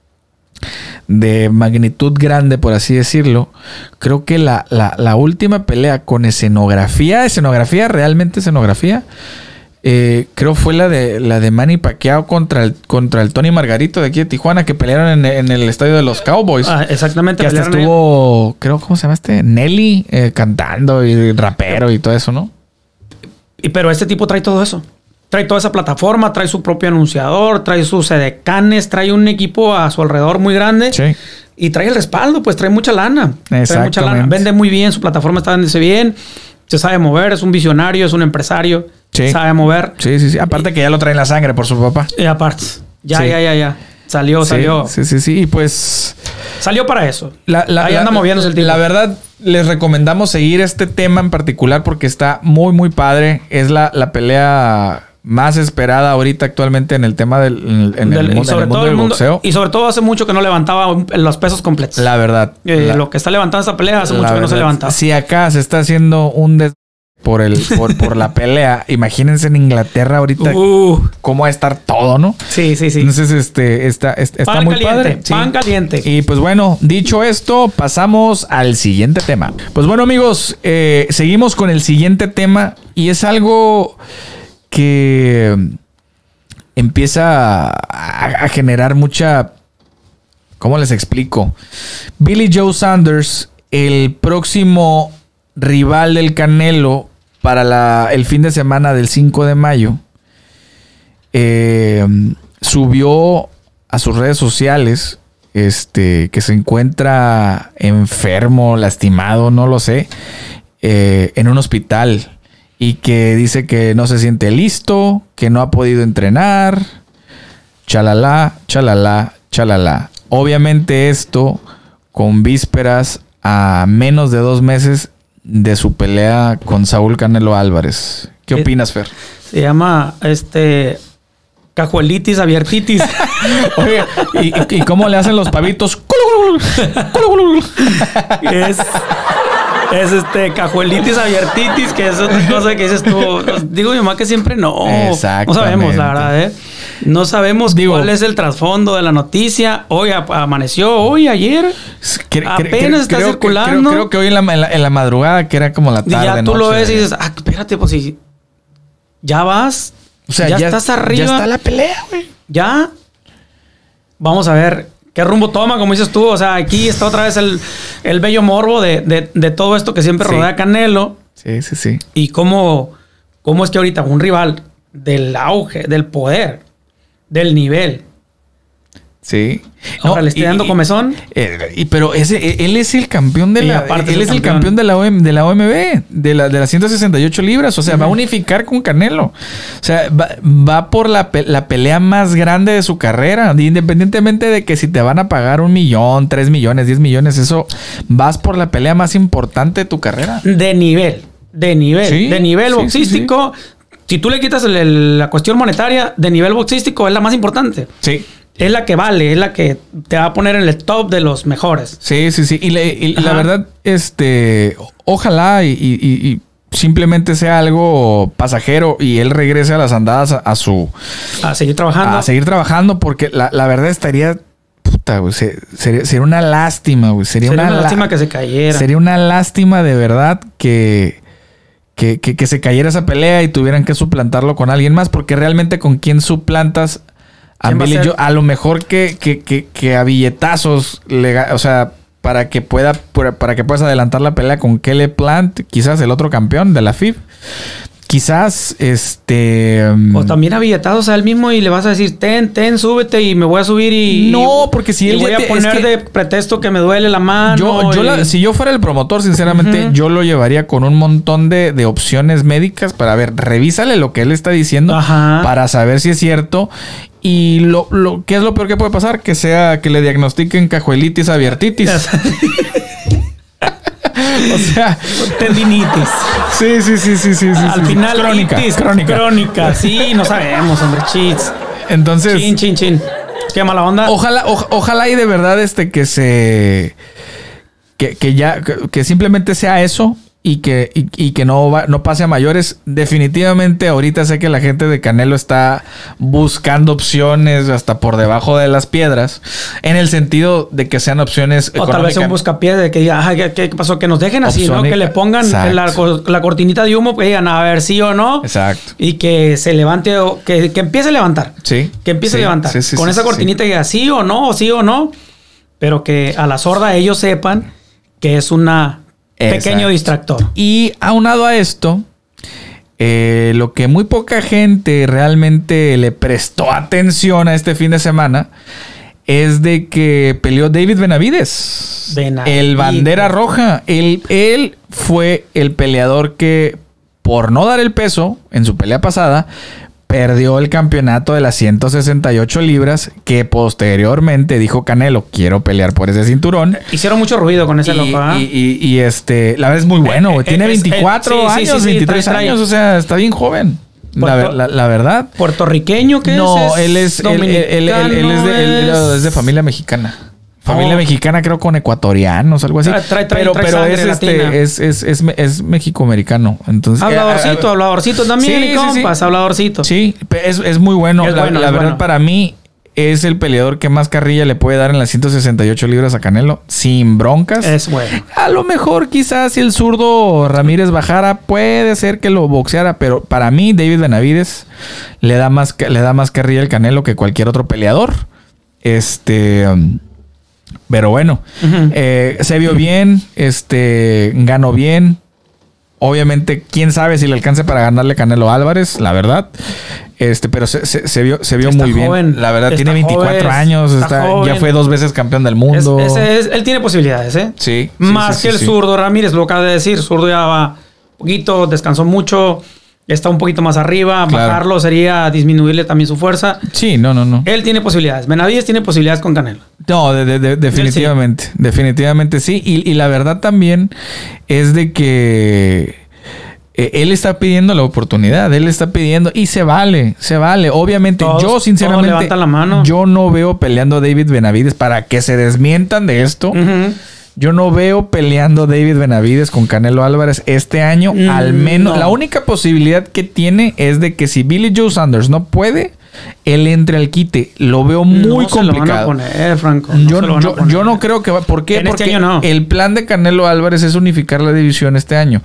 de magnitud grande, por así decirlo, creo que la, la, la última pelea con escenografía, escenografía, realmente escenografía, eh, creo fue la de la de Manny Pacquiao contra el, contra el Tony Margarito de aquí de Tijuana, que pelearon en, en el estadio de los Cowboys. Ah, exactamente. Que hasta estuvo, creo, ¿cómo se llama este? Nelly eh, cantando y rapero y todo eso, ¿no? Y, pero este tipo trae todo eso. Trae toda esa plataforma, trae su propio anunciador, trae sus edecanes, trae un equipo a su alrededor muy grande. Sí. Y trae el respaldo, pues trae mucha lana. Trae mucha lana. Vende muy bien, su plataforma está vendiéndose bien. Se sabe mover, es un visionario, es un empresario. Sí. Sabe mover. Sí, sí, sí. Aparte y, que ya lo trae en la sangre por su papá. Y aparte. Ya, sí. ya, ya, ya. Salió, sí, salió. Sí, sí, sí. Y pues... salió para eso. La, la, Ahí la, anda moviéndose el tipo. La verdad, les recomendamos seguir este tema en particular porque está muy, muy padre. Es la, la pelea... más esperada ahorita actualmente en el tema del, en, en del, el, mundo, en el mundo del mundo, boxeo. Y sobre todo hace mucho que no levantaba los pesos completos. La verdad. Eh, la, lo que está levantando esta pelea hace mucho verdad, que no se levantaba. Si acá se está haciendo un des... por el por, por la pelea, imagínense en Inglaterra ahorita uh. cómo va a estar todo, ¿no? Sí, sí, sí. Entonces, este, está, está pan muy caliente, padre. Pan sí. caliente. Y pues bueno, dicho esto, pasamos al siguiente tema. Pues bueno, amigos, eh, seguimos con el siguiente tema y es algo que... empieza a, a generar mucha... ¿Cómo les explico? Billy Joe Saunders, el próximo rival del Canelo para la, el fin de semana del cinco de mayo, eh, subió a sus redes sociales este, que se encuentra enfermo, lastimado, no lo sé, eh, en un hospital. Y que dice que no se siente listo, que no ha podido entrenar. Chalala, chalala, chalala. Obviamente esto con vísperas a menos de dos meses de su pelea con Saúl Canelo Álvarez. ¿Qué opinas, Fer? Se llama este cajuelitis abiertitis. Oye, ¿y, y cómo le hacen los pavitos? Es... Es este cajuelitis abiertitis, que es otra cosa que dices tú. Digo mi mamá que siempre no. No sabemos, la verdad, ¿eh? No sabemos Digo, cuál es el trasfondo de la noticia. Hoy amaneció, hoy, ayer. Cre apenas está creo circulando. Que, creo, creo que hoy en la, en, la, en la madrugada, que era como la tarde. Y ya tú noche, lo ves y dices, ah, espérate, pues si ya vas. O sea, ya, ya estás arriba. Ya está la pelea, güey. Ya. Vamos a ver. ¿Qué rumbo toma? Como dices tú, o sea, aquí está otra vez el, el bello morbo de, de, de todo esto que siempre sí. rodea a Canelo. Sí, sí, sí. Y cómo, cómo es que ahorita un rival del auge, del poder, del nivel, Sí. Ahora no, le estoy y, dando comezón. Eh, y, pero ese, él es el campeón de la. Él es el, es el campeón de la, O M, de la O M B, de, la, de las ciento sesenta y ocho libras. O sea, uh-huh. va a unificar con Canelo. O sea, va, va por la, la pelea más grande de su carrera. Independientemente de que si te van a pagar un millón, tres millones, diez millones, eso vas por la pelea más importante de tu carrera. De nivel. De nivel. Sí, de nivel sí, boxístico. Sí, sí. Si tú le quitas el, el, la cuestión monetaria, de nivel boxístico es la más importante. Sí. Es la que vale, es la que te va a poner en el top de los mejores. Sí, sí, sí. Y, le, y la verdad, este, ojalá y, y, y simplemente sea algo pasajero y él regrese a las andadas a, a su... A seguir trabajando. A seguir trabajando porque la, la verdad estaría... Puta, güey. Se, sería, sería una lástima, güey. Sería, sería una, una lástima la, que se cayera. Sería una lástima de verdad que... Que, que, que se cayera esa pelea y tuvieran que suplantarlo con alguien más. Porque realmente con quién suplantas... A, Billy Joe, a lo mejor que, que, que, que a billetazos, le, o sea, para que pueda para que puedas adelantar la pelea con Kelly Plant, quizás el otro campeón de la F I B. Quizás, este... O también a billetazos a él mismo y le vas a decir, ten, ten, súbete y me voy a subir y... No, porque si y él... voy a poner es que de pretexto que me duele la mano. Yo, yo y... la, si yo fuera el promotor, sinceramente, uh-huh. yo lo llevaría con un montón de, de opciones médicas para ver, revísale lo que él está diciendo Ajá. para saber si es cierto. Y lo, lo ¿qué es lo peor que puede pasar? Que sea que le diagnostiquen cajuelitis abiertitis. O sea, tendinitis. Sí, sí, sí, sí, sí. Al sí, final, sí. Crónica, itis, crónica. Crónica. Sí, no sabemos, hombre. Cheats. Entonces. Chin, chin, chin. Qué mala onda. Ojalá, o, ojalá y de verdad este que se. Que, que ya. Que, que simplemente sea eso. Y que, y, y que no, va, no pase a mayores. Definitivamente ahorita sé que la gente de Canelo está buscando opciones hasta por debajo de las piedras. En el sentido de que sean opciones económicas. O tal vez un buscapié de que diga, ah, ¿qué, ¿qué pasó? Que nos dejen así, Opsónica. ¿no? Que le pongan la, la cortinita de humo, que digan a ver sí o no. Exacto. Y que se levante, o que, que empiece a levantar. Sí. Que empiece sí, a levantar. Sí, sí, Con sí, esa sí, cortinita sí. y diga sí o no, sí o no. Pero que a la sorda ellos sepan que es una... Exacto. Pequeño distractor. Y aunado a esto, eh, lo que muy poca gente realmente le prestó atención a este fin de semana es de que peleó David Benavides. Benavides. El bandera roja. Él, él fue el peleador que, por no dar el peso en su pelea pasada, perdió el campeonato de las ciento sesenta y ocho libras, que posteriormente dijo Canelo, quiero pelear por ese cinturón. Hicieron mucho ruido con ese y, loco, ¿eh? y, y, y este, la verdad es muy bueno, güey. Tiene veinticuatro eh, sí, años, sí, sí, veintitrés trae, trae. años, o sea, está bien joven. La, la, la verdad. ¿Puertorriqueño qué no, es? No, él es, él, él, él, él es, de, él, él es de familia mexicana. Familia oh. mexicana, creo, con ecuatorianos, algo así. Trae, trae, trae, pero trae pero es, este, es, es, es, es mexicoamericano. Entonces, habladorcito, eh, habladorcito también, sí, compas, sí, sí. habladorcito. Sí, es, es muy bueno. Es la bueno, la es verdad, bueno. para mí, es el peleador que más carrilla le puede dar en las ciento sesenta y ocho libras a Canelo, sin broncas. Es bueno. A lo mejor, quizás, si el zurdo Ramírez bajara, puede ser que lo boxeara, pero para mí, David Benavides le da más, le da más carrilla al Canelo que cualquier otro peleador. Este... Um, Pero bueno, uh-huh. eh, se vio bien, este, ganó bien. Obviamente, quién sabe si le alcance para ganarle Canelo Álvarez, la verdad. Este, pero se, se, se vio, se vio muy joven, bien. La verdad, tiene veinticuatro joven, años, está está, ya fue dos veces campeón del mundo. Es, ese es, él tiene posibilidades, ¿eh? Sí. Más sí, que sí, el sí. zurdo Ramírez, lo acaba de decir. Zurdo ya va poquito, descansó mucho. Está un poquito más arriba. Claro. Bajarlo sería disminuirle también su fuerza. Sí, no, no, no. Él tiene posibilidades. Benavides tiene posibilidades con Canelo. No, de, de, de, definitivamente. Sí. Definitivamente sí. Y, y la verdad también es de que eh, él está pidiendo la oportunidad. Él está pidiendo y se vale. Se vale. Obviamente, todos, yo sinceramente todos la mano. Yo no veo peleando a David Benavides para que se desmientan de esto. Uh-huh. Yo no veo peleando David Benavides con Canelo Álvarez este año. Mm, al menos, no. La única posibilidad que tiene es de que si Billy Joe Saunders no puede, él entre al quite. Lo veo muy no complicado. Se lo van a poner, Franco. No yo, se lo van yo, a poner. yo no creo que va. ¿Por qué? En Porque este año no. El plan de Canelo Álvarez es unificar la división este año.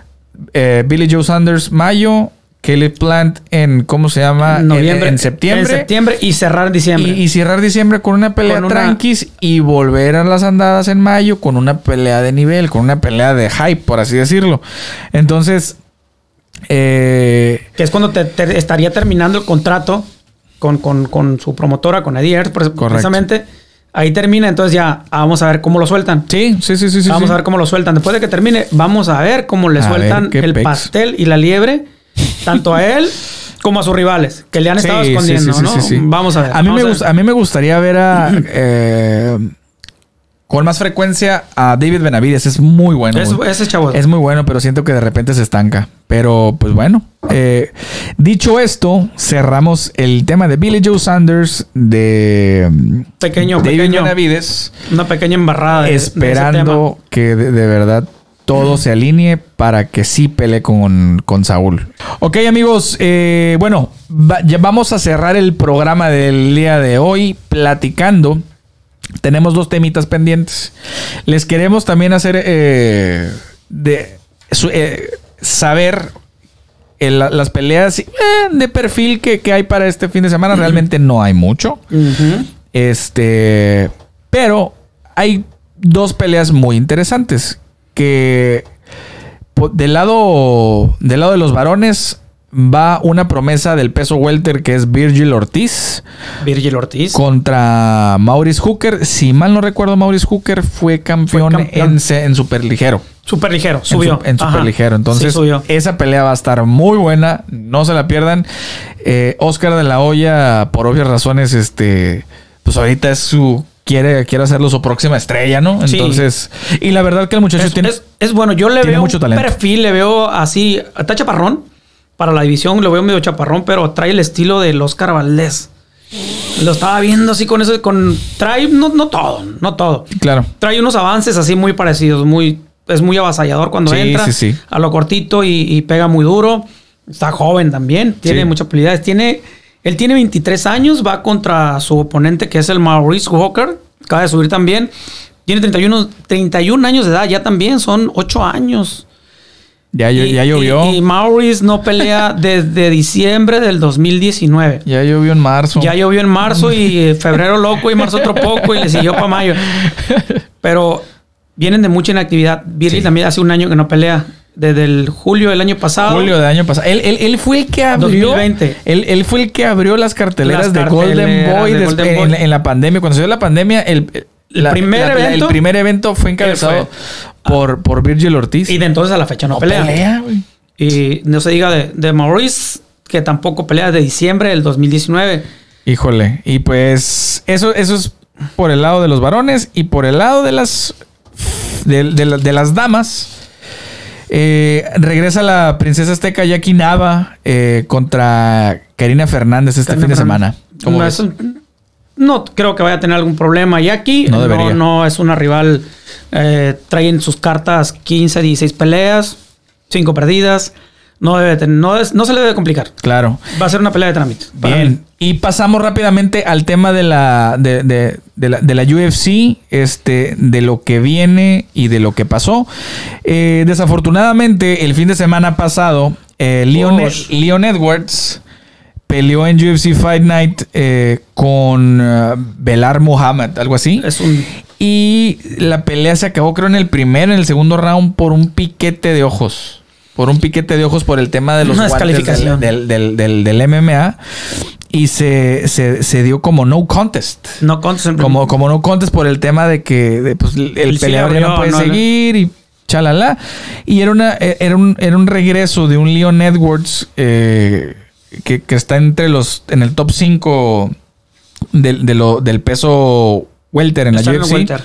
Eh, Billy Joe Saunders, mayo. Kelly Plant en, ¿cómo se llama? Noviembre. En, en septiembre. En septiembre y cerrar diciembre. Y, y cerrar diciembre con una pelea con una... tranquis y volver a las andadas en mayo con una pelea de nivel, con una pelea de hype, por así decirlo. Entonces... Eh, que es cuando te, te estaría terminando el contrato con, con, con su promotora, con Eddie Hearn, precisamente. Ahí termina, entonces ya vamos a ver cómo lo sueltan. Sí, sí, sí, sí. Vamos sí. a ver cómo lo sueltan. Después de que termine, vamos a ver cómo le a sueltan el pex. pastel y la liebre, tanto a él como a sus rivales, que le han estado sí, escondiendo, sí, sí, ¿no? Sí, sí, sí. Vamos a ver. A mí, vamos me a, gusta, a mí me gustaría ver a... eh, con más frecuencia a David Benavides. Es muy bueno. Es, ese chavo. Es muy bueno, pero siento que de repente se estanca. Pero, pues bueno. Eh, dicho esto, cerramos el tema de Billy Joe Sanders, de pequeño, David pequeño, Benavides. Una pequeña embarrada. De, esperando de que de, de verdad todo se alinee para que sí pelee con, con Saúl. Ok, amigos. Eh, bueno, va, ya vamos a cerrar el programa del día de hoy platicando. Tenemos dos temitas pendientes. Les queremos también hacer eh, de su, eh, saber el, las peleas eh, de perfil que, que hay para este fin de semana. Uh-huh. Realmente no hay mucho. Uh-huh. Este, pero hay dos peleas muy interesantes que del lado del lado de los varones va una promesa del peso welter que es Virgil Ortiz. Virgil Ortiz. Contra Maurice Hooker. Si mal no recuerdo, Maurice Hooker fue campeón, fue campeón. En, en superligero. Superligero, subió. En, su, en superligero. Entonces, sí, subió. Esa pelea va a estar muy buena. No se la pierdan. Eh, Oscar de la Hoya, por obvias razones, este, pues ahorita es su... Quiere, quiere hacerlo su próxima estrella, ¿no? Entonces... Sí. Y la verdad que el muchacho es, tiene... Es, es bueno. Yo le veo mucho un talento. perfil, le veo así... Está chaparrón. Para la división lo veo medio chaparrón, pero trae el estilo del Oscar Valdés. Lo estaba viendo así con eso, con trae no, no todo, no todo. Claro. Trae unos avances así muy parecidos, muy es muy avasallador cuando sí, entra sí, sí. a lo cortito y, y pega muy duro. Está joven también, tiene sí. muchas habilidades. Tiene, él tiene veintitrés años, va contra su oponente que es el Maurice Hooker, acaba de subir también. Tiene treinta y uno, treinta y un años de edad, ya también son ocho años. Ya, y, ya llovió. Y, y Maurice no pelea desde diciembre del dos mil diecinueve. Ya llovió en marzo. Ya llovió en marzo y febrero loco y marzo otro poco y le siguió para mayo. Pero vienen de mucha inactividad. Virgil sí. también hace un año que no pelea. Desde el julio del año pasado. Julio del año pasado. Él, él, él fue el que abrió. dos mil veinte. Él, él fue el que abrió las carteleras, las de carteleras Golden Boy, de Golden Boy. En, en la pandemia. Cuando se dio la pandemia, el... El, la, primer la, evento, el primer evento fue encabezado fue? por, por Virgil Ortiz. Y de entonces a la fecha no, no pelea. pelea y no se diga de, de Maurice, que tampoco pelea desde diciembre del dos mil diecinueve. Híjole. Y pues eso, eso es por el lado de los varones. Y por el lado de las, de, de, de las damas, eh, regresa la princesa azteca Jackie Nava eh, contra Karina Fernández este Karina fin de semana. ¿Cómo ves? No creo que vaya a tener algún problema. Y aquí no, debería. no, no es una rival. Eh, traen sus cartas quince, dieciséis peleas, cinco perdidas. No debe tener, no, es, no se le debe complicar. Claro. Va a ser una pelea de trámite. Bien. Y pasamos rápidamente al tema de la, de, de, de, la, de la U F C, este, de lo que viene y de lo que pasó. Eh, desafortunadamente, el fin de semana pasado, eh, Leon, Leon Edwards peleó en U F C Fight Night eh, con uh, Belal Muhammad, algo así. Es un... Y la pelea se acabó, creo, en el primer, en el segundo round por un piquete de ojos. Por un piquete de ojos por el tema de los Una guantes del, del, del, del, del M M A. Y se, se, se dio como no contest. No contest. Como, como no contest por el tema de que de, pues, el, el peleador ya no puede no, seguir no. y chalala. Y era, una, era, un, era un regreso de un Leon Edwards... Eh, Que, que está entre los en el top cinco del, de lo, del peso welter en la U F C. Welter.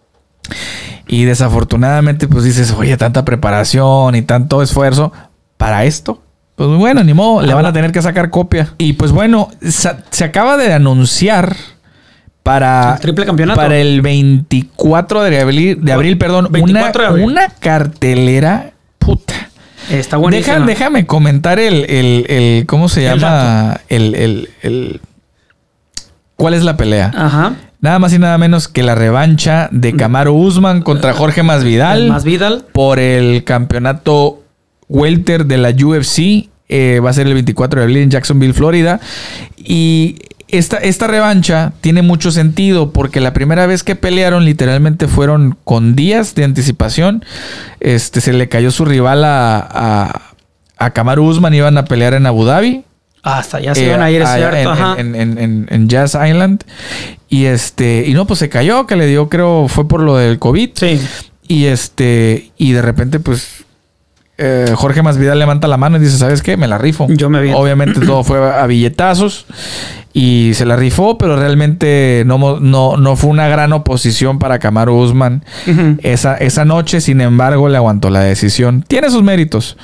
Y desafortunadamente, pues dices, oye, tanta preparación y tanto esfuerzo para esto. Pues bueno, ni modo, ah, le van a tener que sacar copia. Y pues bueno, se, se acaba de anunciar para el triple campeonato. Para el veinticuatro de abril, de abril perdón, una, de abril. una cartelera puta. Está buenísimo. Deja, déjame comentar el, el, el ¿cómo se llama? El, el, el, ¿cuál es la pelea? Ajá. Nada más y nada menos que la revancha de Kamaru Usman contra Jorge Masvidal. Masvidal. Por el campeonato welter de la U F C. Eh, va a ser el veinticuatro de abril en Jacksonville, Florida. Y esta, esta revancha tiene mucho sentido porque la primera vez que pelearon literalmente fueron con días de anticipación. Este, se le cayó su rival a, a, a Kamaru Usman. Iban a pelear en Abu Dhabi. Hasta allá se Eh, iban a ir, es allá cierto. en, Ajá. en, en, en, en Jazz Island. Y este, y no, pues se cayó, que le dio, creo, fue por lo del COVID. Sí. Y este, y de repente, pues, eh, Jorge Masvidal levanta la mano y dice, ¿sabes qué? Me la rifo. Yo me aviento. Obviamente todo fue a billetazos y se la rifó, pero realmente no, mo- no, no fue una gran oposición para Kamaru Usman Ujú. esa, esa noche. Sin embargo, le aguantó la decisión. Tiene sus méritos.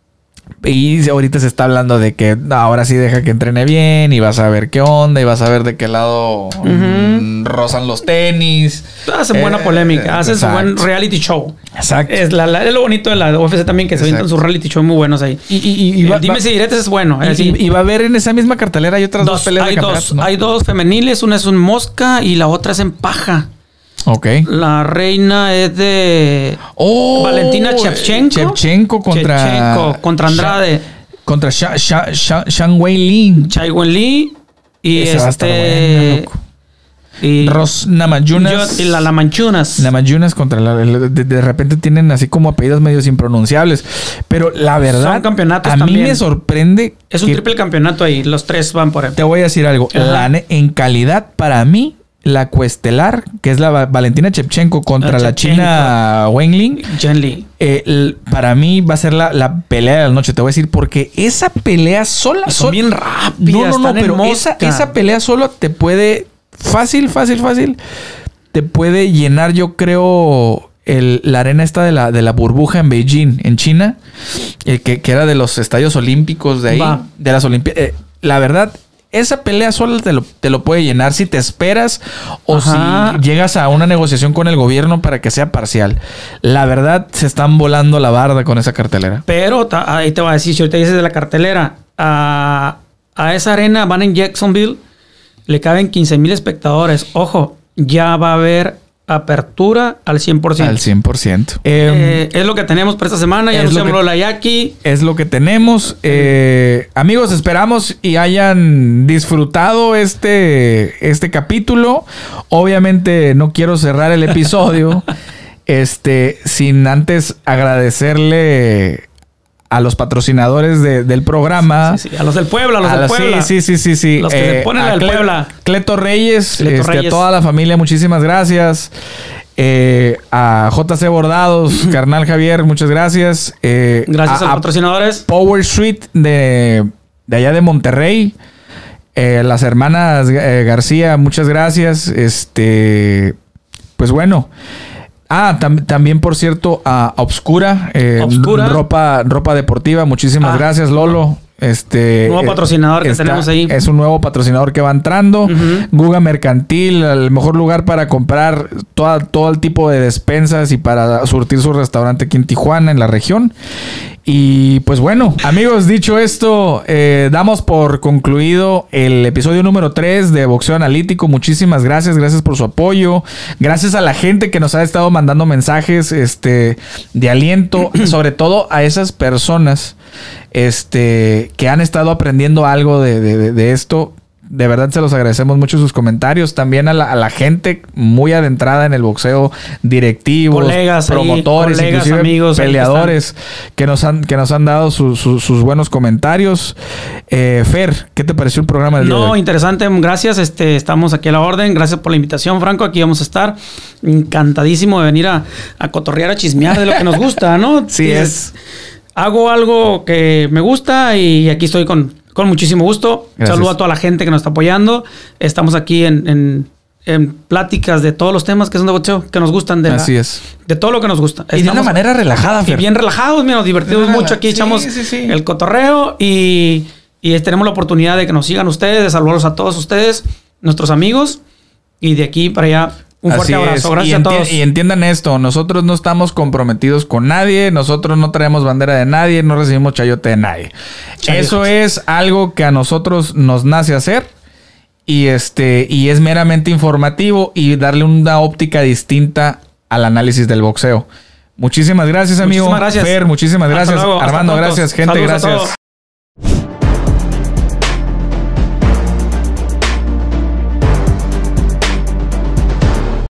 Y ahorita se está hablando de que no, ahora sí deja que entrene bien y vas a ver qué onda y vas a ver de qué lado mm, rozan los tenis. Hacen buena Eh, polémica, hacen su exacto. buen reality show. Exacto. Es, la, la- es lo bonito de la U F C también, que se avientan Exacto. sus reality show muy buenos ahí. Y, y, y, y El va- dime va- si diretes es bueno. y- eh, sí. y- y va a haber en esa misma cartelera hay otras dos, Dos, peleas hay, de dos, campeonato, ¿no? hay dos femeniles, una es un mosca y la otra es en paja. Ok. La reina es de Oh, Valentina Shevchenko. Shevchenko contra... Shevchenko contra Andrade. Sha- contra Sha- Sha- Sha- Shang Wei Lin. Chai Wen Li y Esa va a estar este buena, loco. y Ros Namajunas. yo- y la Lamanchunas. Namajunas contra la... De, de repente tienen así como apellidos medios impronunciables. Pero la verdad... Son campeonatos a mí también. me sorprende... Es un que- triple campeonato ahí, los tres van por ahí. Te voy a decir algo. Ajá. La ne- en calidad, para mí, la cuestelar, que es la Va- Valentina Shevchenko contra La la, Shevchenko. china Wen Lin, Jen Li. eh, l- para mí va a ser la, la pelea de la noche. Te voy a decir, porque esa pelea sola... Y son sol- bien rápidas. No, no, no, están en pero esa, mosca. esa pelea solo te puede... Fácil, fácil, fácil. Te puede llenar, yo creo... El, la arena esta de la, de la burbuja en Beijing, en China. eh, que, que era de los estadios olímpicos de ahí. Va. De las olimpiadas. la verdad... Esa pelea sola te lo, te lo puede llenar si te esperas o Ajá. si llegas a una negociación con el gobierno para que sea parcial. La verdad, se están volando la barda con esa cartelera. Pero ta- ahí te voy a decir, si ahorita dices de la cartelera, a, a esa arena van en Jacksonville, le caben quince mil espectadores. Ojo, ya va a haber apertura al cien por ciento. Al cien por ciento. Eh, es lo que tenemos para esta semana. Ya es lo anunciamos que- la Yaqui. Es lo que tenemos. Eh, amigos, esperamos y hayan disfrutado este, este capítulo. Obviamente no quiero cerrar el episodio este, sin antes agradecerle a los patrocinadores de- del programa. Sí, sí, a los del Puebla, a los A del la- Puebla. Sí, sí, sí, sí, sí. Los que se ponen a al Cle- Puebla. Cleto Reyes, Cleto este, Reyes. a toda la familia, muchísimas gracias. Eh, a J C Bordados, carnal Javier, muchas gracias. Eh, Gracias a, a, los a patrocinadores. Power Street de, de allá de Monterrey. Eh, las hermanas eh, García, muchas gracias. Este, pues bueno. Ah, tam- también por cierto, a Obscura, eh, Obscura. ropa, ropa deportiva. Muchísimas Ah. gracias, Lolo. Este Nuevo eh, patrocinador que tenemos ahí. Es un nuevo patrocinador que va entrando. Ujú. Guga Mercantil, el mejor lugar para comprar toda, todo el tipo de despensas y para surtir su restaurante aquí en Tijuana, en la región. Y pues bueno, amigos, dicho esto, eh, damos por concluido el episodio número tres de Boxeo Analítico. Muchísimas gracias, gracias por su apoyo. Gracias a la gente que nos ha estado mandando mensajes este, de aliento, sobre todo a esas personas este, que han estado aprendiendo algo de, de- de- de esto. De verdad se los agradecemos mucho sus comentarios. También a la, a la gente muy adentrada en el boxeo, directivos, Colegas ahí, promotores, colegas, inclusive amigos ahí que peleadores que nos han, que nos han dado su- su- sus buenos comentarios. Eh, Fer, ¿qué te pareció el programa del día de No, hoy? interesante, gracias. Este, estamos aquí a la orden. Gracias por la invitación, Franco. Aquí vamos a estar. Encantadísimo de venir a, a cotorrear, a chismear de lo que nos gusta, ¿no? Sí, Dices, hago algo que me gusta y aquí estoy con, con muchísimo gusto. Gracias. Saludo a toda la gente que nos está apoyando. Estamos aquí en, en, en pláticas de todos los temas que son de boxeo, que nos gustan. De la- Así es. De todo lo que nos gusta. Y de una Estamos- manera relajada, y Fer. bien relajados, mira, nos divertimos Relajada. mucho aquí, Sí, echamos sí, sí. el cotorreo y, y tenemos la oportunidad de que nos sigan ustedes, de saludarlos a todos ustedes, nuestros amigos, y de aquí para allá un fuerte Así abrazo. es. Gracias y a enti- todos. Y entiendan esto, nosotros no estamos comprometidos con nadie, nosotros no traemos bandera de nadie, no recibimos chayote de nadie. Chayote. Eso es algo que a nosotros nos nace hacer y este y es meramente informativo y darle una óptica distinta al análisis del boxeo. Muchísimas gracias, amigo. Muchísimas gracias. Fer, muchísimas Hasta gracias. luego, hasta Armando, pronto. gracias, gente, Saludos a gracias. todos.